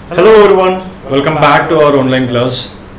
Hello everyone, welcome back to our online class.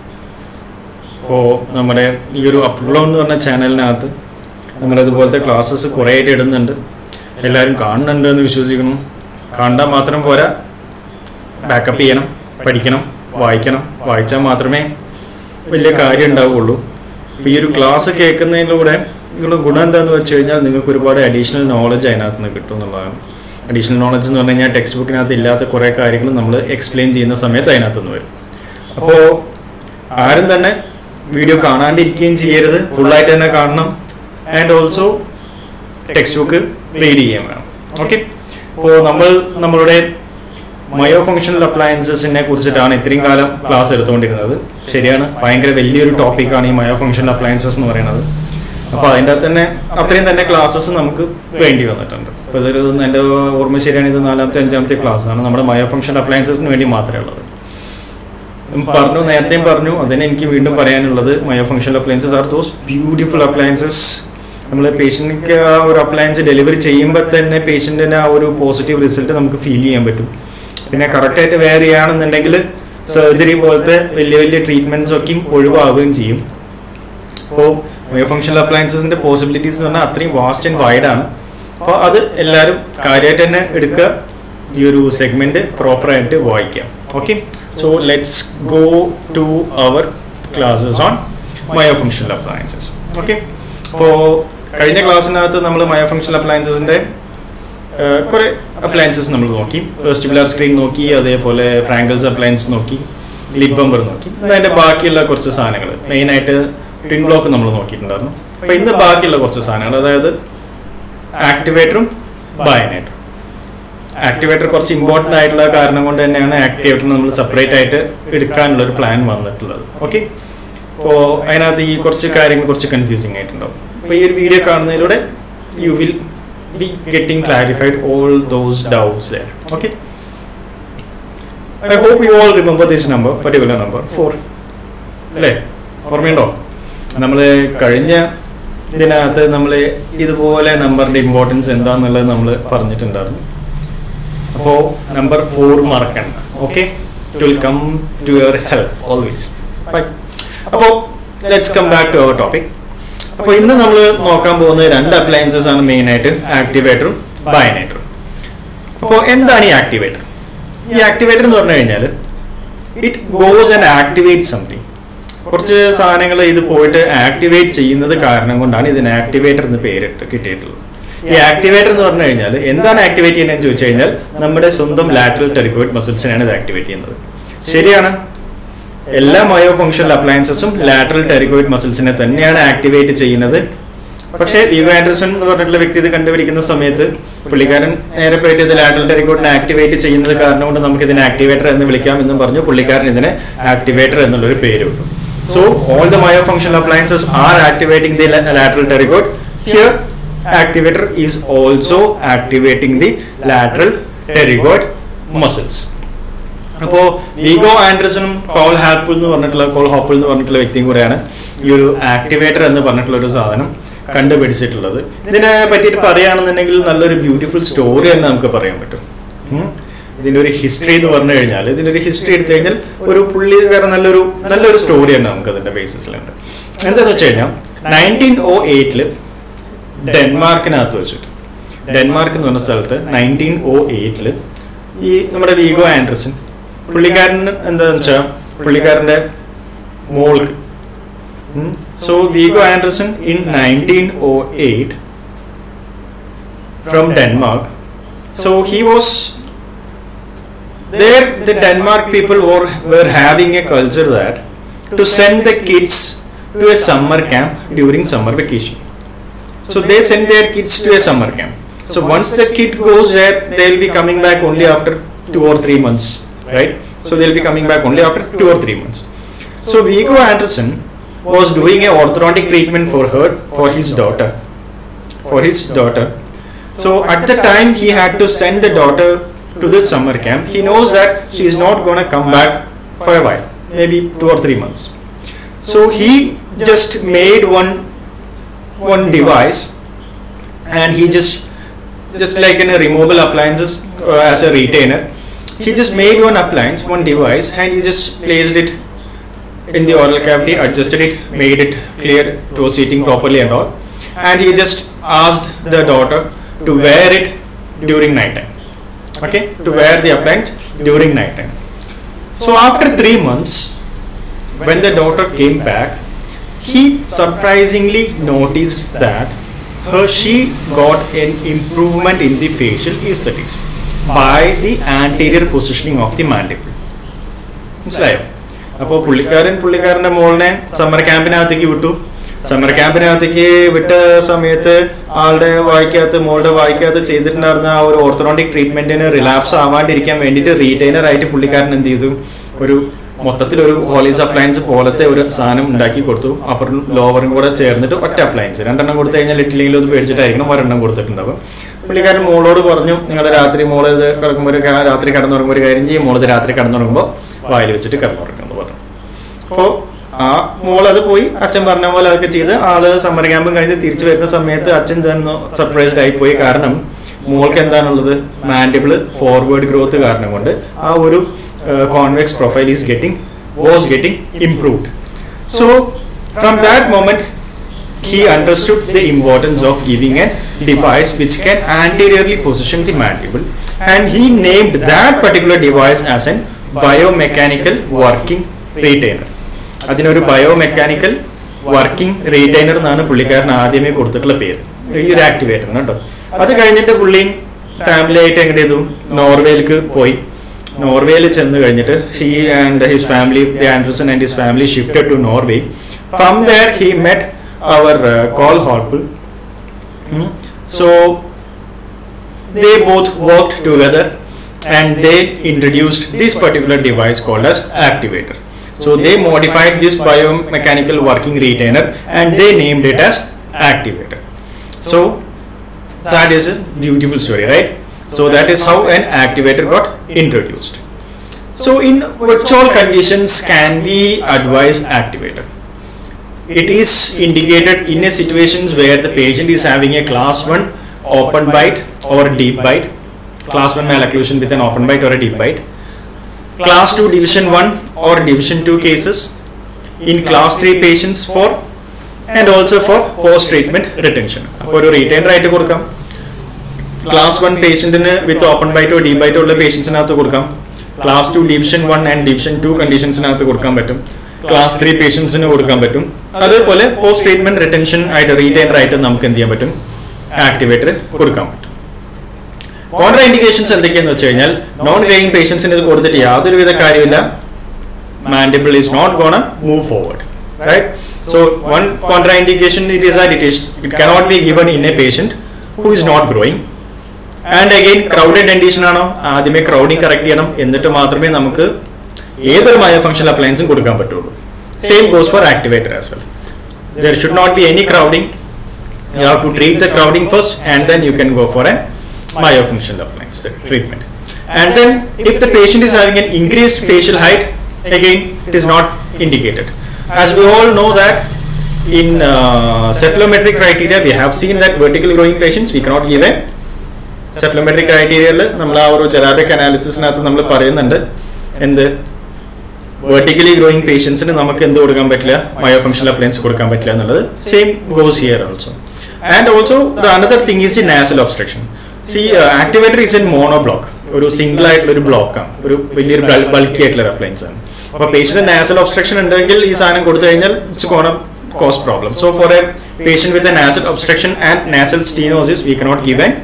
അപ്പോൾ നമ്മുടെ ഈ ഒരു അപ്ലോഡ് എന്ന് പറഞ്ഞ ചാനലിനകത്ത് നമ്മളിതുപോലത്തെ ക്ലാസ്സസ് കുറേ ആയിട്ട് ഇടുന്നുണ്ട്. എല്ലാവരും കാണുന്നുണ്ട് എന്ന് വിശ്വസിക്കുന്നു. കണ്ടാൽ മാത്രം പോരാ, ബാക്കപ്പ് ചെയ്യണം, പഠിക്കണം, വായിക്കണം. വായിച്ചാൽ മാത്രമേ വലിയ കാര്യം ഉണ്ടാവുകയുള്ളൂ. അപ്പോൾ ഈ ഒരു ക്ലാസ് കേൾക്കുന്നതിലൂടെ നിങ്ങളുടെ ഗുണം എന്താണെന്ന് വെച്ച് കഴിഞ്ഞാൽ നിങ്ങൾക്ക് ഒരുപാട് അഡീഷണൽ നോളജ് അതിനകത്ത് നിന്ന് കിട്ടും എന്നുള്ളതാണ്. അഡീഷണൽ നോളജ് എന്ന് പറഞ്ഞു കഴിഞ്ഞാൽ ടെക്സ്റ്റ് ബുക്കിനകത്ത് ഇല്ലാത്ത കുറേ കാര്യങ്ങൾ നമ്മൾ എക്സ്പ്ലെയിൻ ചെയ്യുന്ന സമയത്ത് അതിനകത്തുനിന്ന് വരും. അപ്പോൾ ആരും തന്നെ വീഡിയോ കാണാണ്ടിരിക്കുകയും ചെയ്യരുത്, ഫുള്ളായിട്ട് തന്നെ കാണണം. And also text book read ചെയ്യാൻ വേണം. ഓക്കെ, അപ്പോൾ നമ്മളുടെ മയോ ഫങ്ഷണൽ അപ്ലയൻസസിനെ കുറിച്ചിട്ടാണ് ഇത്രയും കാലം ക്ലാസ് എടുത്തുകൊണ്ടിരുന്നത്. ശരിയാണ്, ഭയങ്കര വലിയൊരു ടോപ്പിക്കാണ് ഈ മയോ ഫങ്ഷണൽ അപ്ലയൻസസ് എന്ന് പറയുന്നത്. അപ്പോൾ അതിൻ്റെ അകത്ത് തന്നെ അത്രയും തന്നെ ക്ലാസ്സസ് നമുക്ക് വേണ്ടി വന്നിട്ടുണ്ട്. അപ്പോൾ ഇതൊരു എൻ്റെ ഓർമ്മ ശരിയാണ്, ഇത് 4ാമത്തെ 5ാമത്തെ ക്ലാസ്സാണ് നമ്മുടെ മയോ ഫങ്ഷണൽ അപ്ലയൻസസിന് വേണ്ടി മാത്രമേ ഉള്ളത്. നേരത്തെയും പറഞ്ഞു, അതിനെ എനിക്ക് വീണ്ടും പറയാനുള്ളത്, myo functional appliances are those beautiful appliances. നമ്മൾ പേഷ്യൻറ്റിക്ക് ആ ഒരു അപ്ലയൻസ് ഡെലിവറി ചെയ്യുമ്പോൾ തന്നെ പേഷ്യൻറ്റിന് ആ ഒരു പോസിറ്റീവ് റിസൾട്ട് നമുക്ക് ഫീൽ ചെയ്യാൻ പറ്റും. പിന്നെ കറക്റ്റായിട്ട് വെയർ ചെയ്യുകയാണെന്നുണ്ടെങ്കിൽ സർജറി പോലത്തെ വലിയ വലിയ ട്രീറ്റ്മെൻറ്റ്സ് ഒക്കെയും ഒഴിവാകുകയും ചെയ്യും. അപ്പോൾ മയോ ഫങ്ഷണൽ അപ്ലയൻസസിൻ്റെ പോസിബിലിറ്റീസ് എന്ന് പറഞ്ഞാൽ അത്രയും വാസ്റ്റ് ആൻഡ് വൈഡ് ആണ്. അപ്പോൾ അത് എല്ലാവരും കാര്യമായിട്ട് തന്നെ എടുക്കുക, ഈ ഒരു സെഗ്മെൻറ്റ് പ്രോപ്പറായിട്ട് വായിക്കാം. Okay, so let's go to our classes on myo functional appliances. Okay, അപ്പോൾ കഴിഞ്ഞ ക്ലാസ്സിനകത്ത് നമ്മൾ മയോ ഫങ്ഷണൽ അപ്ലയൻസസിൻ്റെ കുറേ അപ്ലയൻസസ് നമ്മൾ നോക്കി. വെസ്റ്റിബുലാർ സ്ക്രീൻ നോക്കി, അതേപോലെ ഫ്രാങ്കൽസ് അപ്ലയൻസ് നോക്കി, ലിപ് ബമ്പർ നോക്കി. അതിൻ്റെ ബാക്കിയുള്ള കുറച്ച് സാധനങ്ങൾ, മെയിനായിട്ട് ട്വിൻ ബ്ലോക്ക് നമ്മൾ നോക്കിയിട്ടുണ്ടായിരുന്നു. അപ്പോൾ ഇന്ന് ബാക്കിയുള്ള കുറച്ച് സാധനങ്ങൾ, അതായത് ആക്ടിവേറ്ററും ബയനേറ്ററും. ആക്ടിവേറ്റർ കുറച്ച് ഇമ്പോർട്ടൻ്റ് ആയിട്ടുള്ള കാരണം കൊണ്ട് തന്നെയാണ് ആക്ടിവേറ്റർ നമ്മൾ സെപ്പറേറ്റ് ആയിട്ട് എടുക്കാനുള്ളൊരു പ്ലാൻ വന്നിട്ടുള്ളത്. ഓക്കെ, അപ്പോൾ അതിനകത്ത് ഈ കുറച്ച് കാര്യങ്ങൾ കുറച്ച് കൺഫ്യൂസിങ് ആയിട്ടുണ്ടാവും. അപ്പോൾ ഈ ഒരു വീഡിയോ കാണുന്നതിലൂടെ you will be getting clarified all those doubts there. Okay, I hope you all remember this number, particular number 4 അല്ലേ? ഓർമ്മയുണ്ടോ? നമ്മൾ കഴിഞ്ഞ ഇതിനകത്ത് നമ്മൾ ഇതുപോലെ നമ്പറിൻ്റെ ഇമ്പോർട്ടൻസ് എന്താണെന്നുള്ളത് നമ്മൾ പറഞ്ഞിട്ടുണ്ടായിരുന്നു. അപ്പോൾ നമ്പർ 4 മറക്കണ്ട. Okay, it will come to your help always. അപ്പോൾ let's come back to our topic. അപ്പോൾ ഇന്ന് നമ്മൾ നോക്കാൻ പോകുന്ന 2 അപ്ലയൻസസ് ആണ് മെയിനായിട്ട്, ആക്ടിവേറ്ററും ബയനേറ്ററും. അപ്പോൾ എന്താണ് ഈ ആക്ടിവേറ്റർ? ഈ ആക്ടിവേറ്റർ എന്ന് പറഞ്ഞു കഴിഞ്ഞാൽ it goes and activate something. കുറച്ച് സാധനങ്ങൾ ഇത് പോയിട്ട് ആക്ടിവേറ്റ് ചെയ്യുന്നത് കാരണം കൊണ്ടാണ് ഇതിന് ആക്ടിവേറ്റർ എന്ന് പേരിട്ട് കിട്ടിയിട്ടുള്ളത്. ഈ ആക്ടിവേറ്റർ എന്ന് പറഞ്ഞു കഴിഞ്ഞാൽ എന്താണ് ആക്ടിവേറ്റ് ചെയ്യുന്നതെന്ന് ചോദിച്ചു കഴിഞ്ഞാൽ നമ്മുടെ സ്വന്തം ലാറ്ററൽ ടെറിഗോയിഡ് മസിൽസിനെയാണ് ഇത് ആക്ടിവേറ്റ് ചെയ്യുന്നത്. ശരിയാണ്, എല്ലാ മയോ ഫങ്ഷണൽ അപ്ലയൻസസും ലാറ്ററൽ ടെറിഗോയിഡ് മസിൽസിനെ തന്നെയാണ് ആക്ടിവേറ്റ് ചെയ്യുന്നത്. പക്ഷേ വിഗോ ആൻഡർസൺ എന്ന് പറഞ്ഞിട്ടുള്ള വ്യക്തി ഇത് കണ്ടുപിടിക്കുന്ന സമയത്ത് പുള്ളിക്കാരൻ നേരെ പോയിട്ട് ഇത് ലാറ്ററൽ ടെറിഗോയിഡിനെ ആക്ടിവേറ്റ് ചെയ്യുന്നത് കാരണം കൊണ്ട് നമുക്ക് ഇതിനെ ആക്ടിവേറ്റർ എന്ന് വിളിക്കാം എന്നും പറഞ്ഞു പുള്ളിക്കാരൻ ഇതിനെ ആക്ടിവേറ്റർ എന്നുള്ളൊരു പേര് വിട്ടു. So all the myofunctional appliances are activating the lateral pterygoid. Here activator is also activating the lateral pterygoid muscles. അപ്പോൾ വിഗോ ആൻഡർസണും കോൾ ഹാപ്പിൾ എന്ന് പറഞ്ഞിട്ടുള്ള വ്യക്തിയും കൂടെയാണ് ഈ ഒരു ആക്ടിവേറ്റർ എന്ന് പറഞ്ഞിട്ടുള്ള ഒരു സാധനം കണ്ടുപിടിച്ചിട്ടുള്ളത്. ഇതിനെ പറ്റിയിട്ട് പറയുകയാണെന്നുണ്ടെങ്കിൽ നല്ലൊരു ബ്യൂട്ടിഫുൾ സ്റ്റോറി തന്നെ നമുക്ക് പറയാൻ പറ്റും. ഇതിൻ്റെ ഒരു ഹിസ്റ്ററി എന്ന് പറഞ്ഞു കഴിഞ്ഞാൽ, ഇതിൻ്റെ ഒരു ഹിസ്റ്ററി എടുത്തു കഴിഞ്ഞാൽ ഒരു പുള്ളിക്കാരൻ നല്ലൊരു സ്റ്റോറി തന്നെ നമുക്ക് അതിൻ്റെ ബേസിസിലുണ്ട്. എന്താണെന്ന് വെച്ച് കഴിഞ്ഞാൽ 1908 ഡെൻമാർക്കിനകത്ത് വെച്ചിട്ട്, ഡെൻമാർക്ക് എന്ന് പറഞ്ഞ സ്ഥലത്ത് 1908 ഈ നമ്മുടെ വിഗോ ആൻഡർസൺ പുള്ളിക്കാരൻ എന്താണെന്ന് വെച്ചാൽ പുള്ളിക്കാരൻ്റെ മോൾക്ക്, so Viggo Andresen in 1908 from Denmark. So he was there. The Denmark people were having a culture that to send the kids to a summer camp during summer vacation. So they send their kids to a summer camp. So once the kid goes there, they'll be coming back only after 2 or 3 months, right? So they'll be coming back only after 2 or 3 months. So Viggo Andersson was doing a orthodontic treatment for his daughter. So at the time he had to send the daughter to this summer camp. He knows that she is not going to come back for a while, maybe 2 or 3 months. So he just made one device, and he just like in a removable appliances as a retainer, he just made one appliance, one device, and he just placed it in the oral cavity, adjusted it, made it clear, it was sitting properly and all, and he just asked the daughter to wear it during night time. Okay, to wear the appliance during night time. So after 3 months, when the daughter came back, he surprisingly noticed that she got an improvement in the facial aesthetics by the anterior positioning of the mandible. മനസ്സിലായോ? അപ്പോൾ പുള്ളിക്കാരൻ്റെ മോളിനെ summer ക്യാമ്പിനകത്തേക്ക് വിട്ടു. Summer ക്യാമ്പിനകത്തേക്ക് വിട്ട സമയത്ത് മോളുടെ വായിക്കകത്ത് ചെയ്തിട്ടുണ്ടായിരുന്ന ആ ഒരു orthodontic ട്രീറ്റ്മെന്റിന് relapse ആവാണ്ടിരിക്കാൻ വേണ്ടിയിട്ട് റീറ്റൈനർ ആയിട്ട് പുള്ളിക്കാരൻ എന്ത് ചെയ്തു, ഒരു മൊത്തത്തിലൊരു ഹോളീസ് അപ്ലയൻസ് പോലത്തെ ഒരു സാധനം ഉണ്ടാക്കി കൊടുത്തു. അപ്പറും ലോവറും കൂടെ ചേർന്നിട്ട് ഒറ്റ അപ്ലയൻസ്, 2 കൊടുത്തു കഴിഞ്ഞാൽ ഇട്ടില്ലെങ്കിലും ഒന്ന് പേടിച്ചിട്ടായിരിക്കണം 1 കൊടുത്തിട്ടുണ്ടാവും. പുള്ളിക്കാരൻ മോളോട് പറഞ്ഞു, നിങ്ങൾ രാത്രി മോള് ഇത് കിടക്കുമ്പോൾ രാത്രി കിടന്നുറങ്ങുമ്പോൾ ഒരു കാര്യം ചെയ്യും, മോളത് രാത്രി കിടന്നുറങ്ങുമ്പോൾ വായിൽ വെച്ചിട്ട് കിടന്നുറങ്ങുമെന്ന് പറഞ്ഞു. അപ്പോൾ ആ മോളത് പോയി അച്ഛൻ പറഞ്ഞ പോലെ അതൊക്കെ ചെയ്ത് ആള് സമ്മർ ക്യാമ്പും കഴിഞ്ഞ് തിരിച്ചു വരുന്ന സമയത്ത് അച്ഛൻ തന്നെ സർപ്രൈസ്ഡ് ആയിപ്പോയി. കാരണം മോൾക്ക് എന്താണുള്ളത്, മാൻഡിബിൾ ഫോർവേഡ് ഗ്രോത്ത് കാരണം കൊണ്ട് ആ ഒരു convex profile was getting improved. So from that moment he understood the importance of giving a device which can anteriorly position the mandible, and he named that particular device as an biomechanical working retainer. അതിനൊരു biomechanical working retainer എന്നാണ് പുള്ളിക്കാരൻ ആദ്യമേ കൊടുത്തിട്ടുള്ള പേര്, ഈ ഒരു ആക്ടിവേറ്ററിന് കേട്ടോ. അത് കഴിഞ്ഞിട്ട് പുള്ളി ഫാമിലി ആയിട്ട് എങ്ങനെ ചെയ്തു, നോർവേയിലേക്ക് പോയി. നോർവേയിൽ ചെന്ന് കഴിഞ്ഞിട്ട് he and his family, the Anderson and his family shifted to Norway. From there he met our Carl Harpel. So they both worked together and they introduced this particular device called as activator. So they modified this biomechanical working retainer and they named it as activator. So that is a beautiful story, right? So that is how an activator got introduced. So in which all conditions can we advise activator? It is indicated in a situations where the patient is having a class 1 open bite or deep bite, class 1 malocclusion with an open bite or a deep bite, class 2 division 1 or division 2 cases, in class 3 patients for, and also for post treatment retention. For a retainer right to കൊടുക്കാം, class 1 പേഷ്യന്റിന് with open ബൈറ്റോ deep ബൈറ്റോ ഉള്ള പേഷ്യൻസിനകത്ത് കൊടുക്കാം, class 2 division 1 and division 2 കണ്ടീഷൻസിനകത്ത് കൊടുക്കാൻ പറ്റും, ക്ലാസ് 3 പേഷ്യൻസിന് കൊടുക്കാൻ പറ്റും. അതേപോലെ പോസ്റ്റ് ട്രീറ്റ്മെന്റ് റിട്ടൻഷൻ ആയിട്ട് റീറ്റൈനർ ആയിട്ട് നമുക്ക് എന്ത് ചെയ്യാൻ പറ്റും, ആക്ടിവേറ്റർ കൊടുക്കാൻ പറ്റും. കോൺട്രാ ഇൻഡിക്കേഷൻസ് എന്തൊക്കെയാന്ന് വെച്ച് കഴിഞ്ഞാൽ, നോൺ ഗ്രേയിങ് പേഷ്യൻസിന് ഇത് കൊടുത്തിട്ട് യാതൊരുവിധ കാര്യമില്ല, mandible is not gonna move forward, right? So one contraindication it is that it cannot be given in a patient who is not growing. And again crowded dentition ആണോ, ആദ്യമേ ക്രൗഡിങ് കറക്റ്റ് ചെയ്യണം, എന്നിട്ട് മാത്രമേ നമുക്ക് ഏതൊരു മയോഫങ്ഷണൽ അപ്ലയൻസും കൊടുക്കാൻ പറ്റുള്ളൂ. Same goes for activator as well. There should not be any crowding. You have to treat the crowding first and then you can go for a myofunctional appliance treatment. And then if the patient is having an increased facial height, again it is not indicated. As we all know that in cephalometric criteria we have seen that vertically growing patients we cannot give a cephalometric criteria. നമ്മൾ ആ ഒരു ജെറാറ്റിക് അനാലിസിസിനകത്ത് നമ്മൾ പറയുന്നുണ്ട് എന്ത്, vertically growing പേഷ്യൻസിന് നമുക്ക് എന്ത് കൊടുക്കാൻ പറ്റില്ല, മയോഫങ്ഷണൽ അപ്ലയൻസ് കൊടുക്കാൻ പറ്റില്ല എന്നുള്ളത്. Same goes here also. And also the another thing is the nasal obstruction. See activator is an mono block, ഒരു സിംഗിൾ ആയിട്ടുള്ള ഒരു ബ്ലോക്കാണ്, ഒരു വലിയൊരു ബൾക്കി ആയിട്ടുള്ള അപ്ലയൻസ് ആണ്. അപ്പോൾ പേഷ്യന്റ് നാസൽ ഒബ്സ്ട്രക്ഷൻ ഉണ്ടെങ്കിൽ ഈ സാധനം കൊടുത്തു കഴിഞ്ഞാൽ it's gonna cause problem. So for a patient with a nasal obstruction and nasal stenosis we cannot give an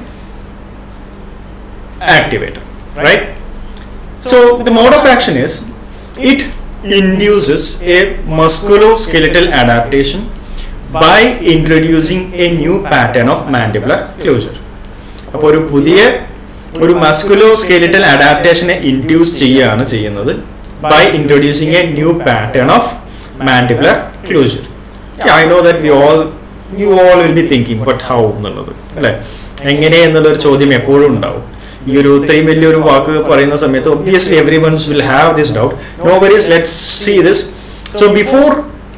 activator, right? So the mode of action is it induces a musculoskeletal adaptation by introducing a new pattern of mandibular closure. അപ്പോൾ ഒരു പുതിയ ഒരു musculoskeletal adaptation induce ചെയ്യുകയാണ് ചെയ്യുന്നത് by introducing a new pattern of mandibular closure. I know that you all will be thinking, but how എന്നുള്ളത് അല്ലേ, എങ്ങനെ എന്നുള്ളൊരു ചോദ്യം എപ്പോഴും ഉണ്ടാവും. ഈ ഒരു ഇത്രയും വലിയൊരു വാക്ക് പറയുന്ന സമയത്ത് obviously everyone will have this doubt. No worries, let's see this. So before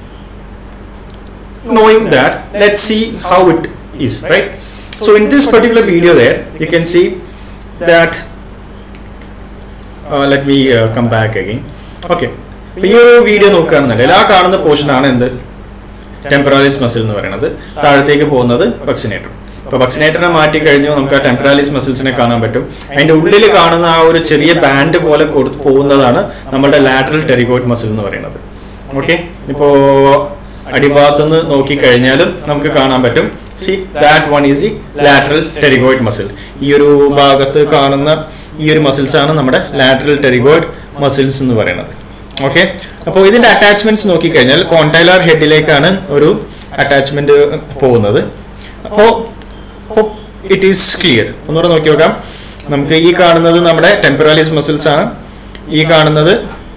knowing that, let's see how it is, right? So in this particular video there you can see that let me come back again. Okay, അപ്പോൾ ഈ ഒരു video നോക്കുകയാണെന്നുണ്ടെങ്കിൽ ആ കാണുന്ന പോർഷനാണ് എന്ത്, ടെമ്പറാലിസ് muscle എന്ന് പറയുന്നത്. താഴത്തേക്ക് പോകുന്നത് ബക്സിനേറ്റർ. അപ്പോൾ ബക്സിനേറ്ററിനെ മാറ്റി കഴിഞ്ഞു നമുക്ക് ആ ടെമ്പറാലിസ് മസിൽസിനെ കാണാൻ പറ്റും. അതിൻ്റെ ഉള്ളിൽ കാണുന്ന ആ ഒരു ചെറിയ ബാൻഡ് പോലെ പോകുന്നതാണ് നമ്മുടെ ലാറ്ററൽ ടെറിഗോയിഡ് മസിൽ എന്ന് പറയുന്നത്. ഓക്കെ, ഇപ്പോൾ അടിഭാഗത്തുനിന്ന് നോക്കിക്കഴിഞ്ഞാലും നമുക്ക് കാണാൻ പറ്റും. See that one is the lateral pterygoid muscle. ഈ ഒരു ഭാഗത്ത് കാണുന്ന ഈ ഒരു മസിൽസ് ആണ് നമ്മുടെ ലാറ്ററൽ ടെറിഗോയിഡ് മസിൽസ് എന്ന് പറയുന്നത്. ഓക്കെ, അപ്പോൾ ഇതിന്റെ അറ്റാച്ച്മെന്റ്സ് നോക്കിക്കഴിഞ്ഞാൽ കോണ്ടൈലർ ഹെഡിലേക്കാണ് ഒരു അറ്റാച്ച്മെന്റ് പോകുന്നത്. അപ്പോൾ ഇറ്റ് ഈസ് ക്ലിയർ. ഒന്നുകൂടെ നോക്കി നോക്കാം. നമുക്ക് ഈ കാണുന്നത് നമ്മുടെ ടെമ്പറാലിസ് മസിൽസ് ആണ്. ഈ കാണുന്നത്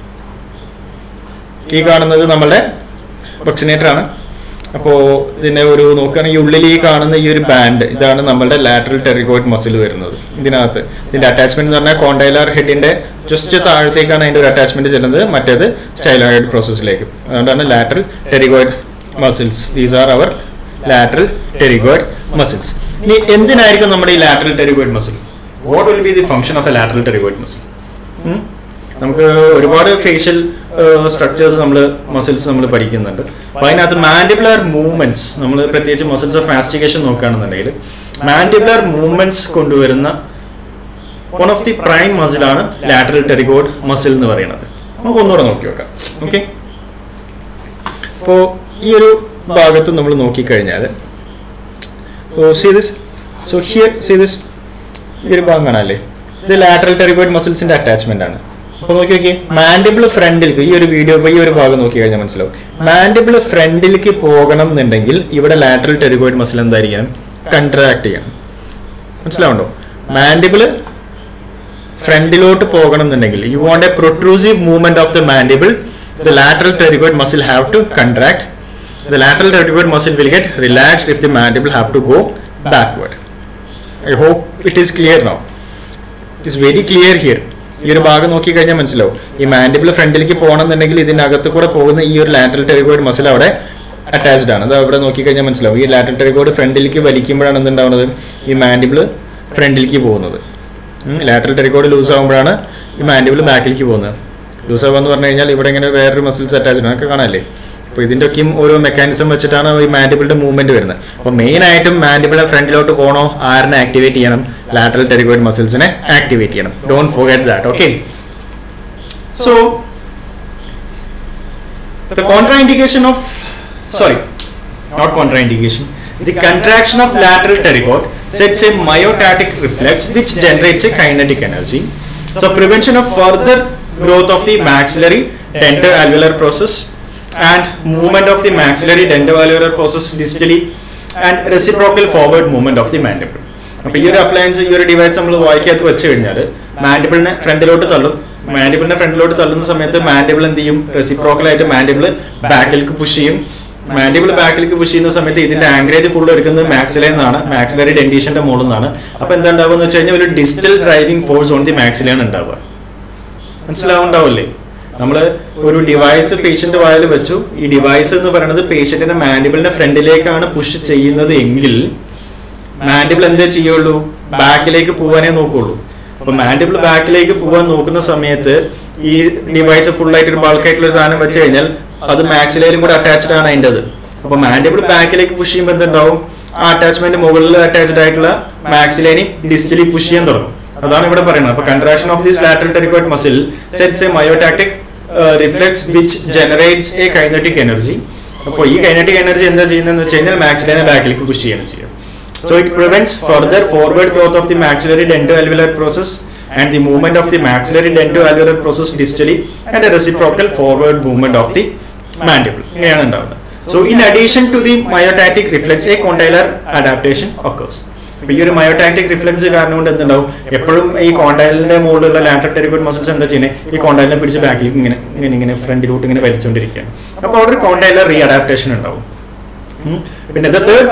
നമ്മുടെ ബക്സിനേറ്റർ ആണ്. അപ്പോൾ ഇതിനെ ഒരു നോക്കുകയാണെങ്കിൽ ഉള്ളിൽ ഈ കാണുന്ന ഈ ഒരു ബാൻഡ് ഇതാണ് നമ്മുടെ ലാറ്ററൽ ടെറിഗോയിഡ് മസിൽ വരുന്നത്. ഇതിനകത്ത് ഇതിന്റെ അറ്റാച്ച്മെന്റ് എന്ന് പറഞ്ഞാൽ കോണ്ടൈലർ ഹെഡിന്റെ ജസ്റ്റ് താഴത്തേക്കാണ് അതിന്റെ ഒരു അറ്റാച്ച്മെന്റ് ചെല്ലുന്നത്, മറ്റേത് സ്റ്റൈലോയിഡ് പ്രോസസ്സിലേക്ക്. അതുകൊണ്ടാണ് lateral pterygoid muscles. These are our lateral pterygoid muscles. ഇനി എന്തിനായിരിക്കും നമ്മുടെ ഈ lateral pterygoid muscle? What will be the function of a lateral pterygoid muscle? നമുക്ക് ഒരുപാട് ഫേഷ്യൽ സ്ട്രക്ചേഴ്സ് മസിൽസ് നമ്മൾ പഠിക്കുന്നുണ്ട്. അപ്പോൾ അതിനകത്ത് മാൻഡിബുലർ മൂവ്മെന്റ്സ്, നമ്മൾ പ്രത്യേകിച്ച് മസിൽസ് ഓഫ് മാസ്റ്റിക്കേഷൻ നോക്കുകയാണെന്നുണ്ടെങ്കിൽ മാൻഡിബുലർ മൂവ്മെന്റ്സ് കൊണ്ടുവരുന്ന വൺ ഓഫ് ദി പ്രൈം മസിലാണ് ലാറ്ററൽ ടെറിഗോയിഡ് മസിൽ എന്ന് പറയുന്നത്. നമുക്ക് ഒന്നുകൂടെ നോക്കി നോക്കാം. ഓക്കെ, അപ്പോൾ ഈ ഒരു ഭാഗത്ത് നമ്മൾ നോക്കിക്കഴിഞ്ഞാൽ ഈ ഒരു ഭാഗം കാണാല്ലേ, ഇത് ലാറ്ററൽ ടെറിഗോയിഡ് മസിൽസിന്റെ അറ്റാച്ച്മെന്റ് ആണ്. അപ്പോൾ നോക്കി നോക്കി, മാൻഡിബിൾ ഫ്രണ്ടിലേക്ക് ഈ ഒരു ഭാഗം നോക്കി കഴിഞ്ഞാൽ മനസ്സിലാവും. മാൻഡിബിൾ ഫ്രണ്ടിലേക്ക് പോകണം എന്നുണ്ടെങ്കിൽ ഇവിടെ ലാറ്ററൽ ടെറിഗോയിഡ് മസിൽ എന്തായിരിക്കണം, കൺട്രാക്ട് ചെയ്യണം. മനസ്സിലാവുണ്ടോ? മാൻഡിബിൾ ഫ്രണ്ടിലോട്ട് പോകണം എന്നുണ്ടെങ്കിൽ you want a protrusive movement of the mandible, the lateral pterygoid muscle have to contract. The lateral pterygoid muscle will get relaxed if the mandible have to go backward. I hope it is clear now. It is very clear here. ഈ ഒരു ഭാഗം നോക്കിക്കഴിഞ്ഞാൽ മനസ്സിലാവും. ഈ mandible ഫ്രണ്ടിലേക്ക് പോകണമെന്നുണ്ടെങ്കിൽ ഇതിനകത്ത് കൂടെ പോകുന്ന ഈ ഒരു ലാറ്ററൽ ടെറിഗോയിഡ് മസിൽ അവിടെ അറ്റാച്ച്ഡ് ആണ്. അത് അവിടെ നോക്കിക്കഴിഞ്ഞാൽ മനസ്സിലാവും. ഈ ലാറ്ററൽ ടെറിഗോയിഡ് ഫ്രണ്ടിലേക്ക് വലിക്കുമ്പോഴാണ് എന്തുണ്ടാവുന്നത്, ഈ മാൻഡിബിൾ ഫ്രണ്ടിലേക്ക് പോകുന്നത്. ലാറ്ററൽ ടെറിഗോയിഡ് ലൂസ് ആകുമ്പോഴാണ് ഈ മാൻഡിബിൾ ബാക്കിലേക്ക് പോകുന്നത്. ലൂസ് ആകുക എന്ന് പറഞ്ഞു കഴിഞ്ഞാൽ ഇവിടെ ഇങ്ങനെ വേറൊരു മസിൽസ് അറ്റാച്ച്ഡ് ആണ്, ഒക്കെ കാണാല്ലേ. അപ്പോൾ ഇതിൻ്റെ ഒക്കെയും ഓരോ മെക്കാനിസം വെച്ചിട്ടാണ് ഈ മാൻഡിബിളിന്റെ മൂവ്മെന്റ് വരുന്നത്. അപ്പോൾ മെയിൻ ആയിട്ടും മാൻഡിബിളെ ഫ്രണ്ടിലോട്ട് പോകണോ, ആരിനെ ആക്ടിവേറ്റ് ചെയ്യണം, ലാറ്ററൽ ടെറിഗോയിഡ് മസിൽസിനെ ആക്ടിവേറ്റ് ചെയ്യണം. Don't forget that. Okay, so the contraindication of the contraction of lateral pterygoid sets a myotatic reflex which generates a kinetic energy. So prevention of further growth of the maxillary dentoalveolar process and movement of the maxillary dentoalveolar process distally and reciprocal forward movement of the mandible. അപ്പോൾ ഈ ഒരു appliance, ഈ ഒരു device നമ്മൾ വായിക്കകത്ത് വെച്ച് കഴിഞ്ഞാൽ മാൻഡിബിളിനെ ഫ്രണ്ടിലോട്ട് തള്ളുന്ന സമയത്ത് മാൻഡിബിൾ എന്ത് ചെയ്യും, റെസിപ്രോക്കലായിട്ട് മാൻഡിബിൾ ബാക്കിലേക്ക് പുഷ് ചെയ്യും. മാൻഡിബിൾ ബാക്കിലേക്ക് പുഷ് ചെയ്യുന്ന സമയത്ത് ഇതിന്റെ ആംഗ്രേജ് ഫുൾ എടുക്കുന്നത് മാക്സിലയിൽ നിന്നാണ്, മാക്സിലറി ഡെന്റീഷന്റെ മുകളിൽ നിന്നാണ്. അപ്പോൾ എന്താ ഉണ്ടാവുക എന്ന് വെച്ച് കഴിഞ്ഞാൽ ഒരു distal driving force on the മാക്സിലയാണ് ഉണ്ടാവുക. മനസ്സിലാവുണ്ടാവില്ലേ? നമ്മൾ ഒരു ഡിവൈസ് പേഷ്യന്റ് വായിൽ വെച്ചു. ഈ ഡിവൈസ് എന്ന് പറയുന്നത് പേഷ്യന്റിന്റെ മാൻഡിബിളിന്റെ ഫ്രണ്ടിലേക്കാണ് പുഷ് ചെയ്യുന്നത് എങ്കിൽ മാൻഡിബിൾ എന്തേ ചെയ്യുള്ളൂ, ബാക്കിലേക്ക് പോകാനേ നോക്കുള്ളൂ. അപ്പൊ മാൻഡിബിൾ ബാക്കിലേക്ക് പോകാൻ നോക്കുന്ന സമയത്ത് ഈ ഡിവൈസ് ഫുൾ ആയിട്ട് ഒരു ബൾക്കായിട്ടുള്ള ഒരു സാധനം വെച്ച് കഴിഞ്ഞാൽ അത് മാക്സിലയിലും കൂടെ അറ്റാച്ച്ഡ് ആണ് അതിൻ്റെത്. അപ്പൊ മാൻഡിബിൾ ബാക്കിലേക്ക് പുഷ് ചെയ്യുമ്പോൾ എന്തുണ്ടാവും, ആ അറ്റാച്ച്മെന്റ് മുകളിൽ അറ്റാച്ച്ഡ് ആയിട്ടുള്ള മാക്സിലൈനി ഡിസ്റ്റലി പുഷ് ചെയ്യാൻ തുടങ്ങും. അതാണ് ഇവിടെ പറയുന്നത്. അപ്പൊ contraction of this lateral pterygoid muscle sets a myotactic reflex which generates a kinetic energy. അപ്പോൾ ഈ കൈനറ്റിക് എനർജി എന്താ ചെയ്യുന്നതെന്ന് വെച്ച് കഴിഞ്ഞാൽ മാക്സിലൈനെ ബാക്കിലേക്ക് പുഷ് ചെയ്യാണ് ചെയ്യുക. So it prevents further forward growth of the maxillary dentoalveolar process and the movement of the maxillary dentoalveolar process distally and a reciprocal forward movement of the mandible. So in addition to the myotatic reflex, a condylar adaptation occurs. അപ്പോൾ ഈ ഒരു മയോടാക്ടിക് reflex കാരണം കൊണ്ട് എന്തുണ്ടാവും, എപ്പോഴും ഈ കോണ്ടൈലിന്റെ മുകളിലുള്ള lateral pterygoid muscles എന്താ ചെയ്യുന്നത്, ഈ കോണ്ടൈലിനെ പിടിച്ച് ബാക്കിലേക്ക് ഇങ്ങനെ ഫ്രണ്ടിലോട്ട് ഇങ്ങനെ വലിച്ചുകൊണ്ടിരിക്കുകയാണ്. അപ്പോൾ അവിടെ ഒരു കോണ്ടൈലർ റീ അഡാപ്റ്റേഷൻ ഉണ്ടാവും. പിന്നെ the third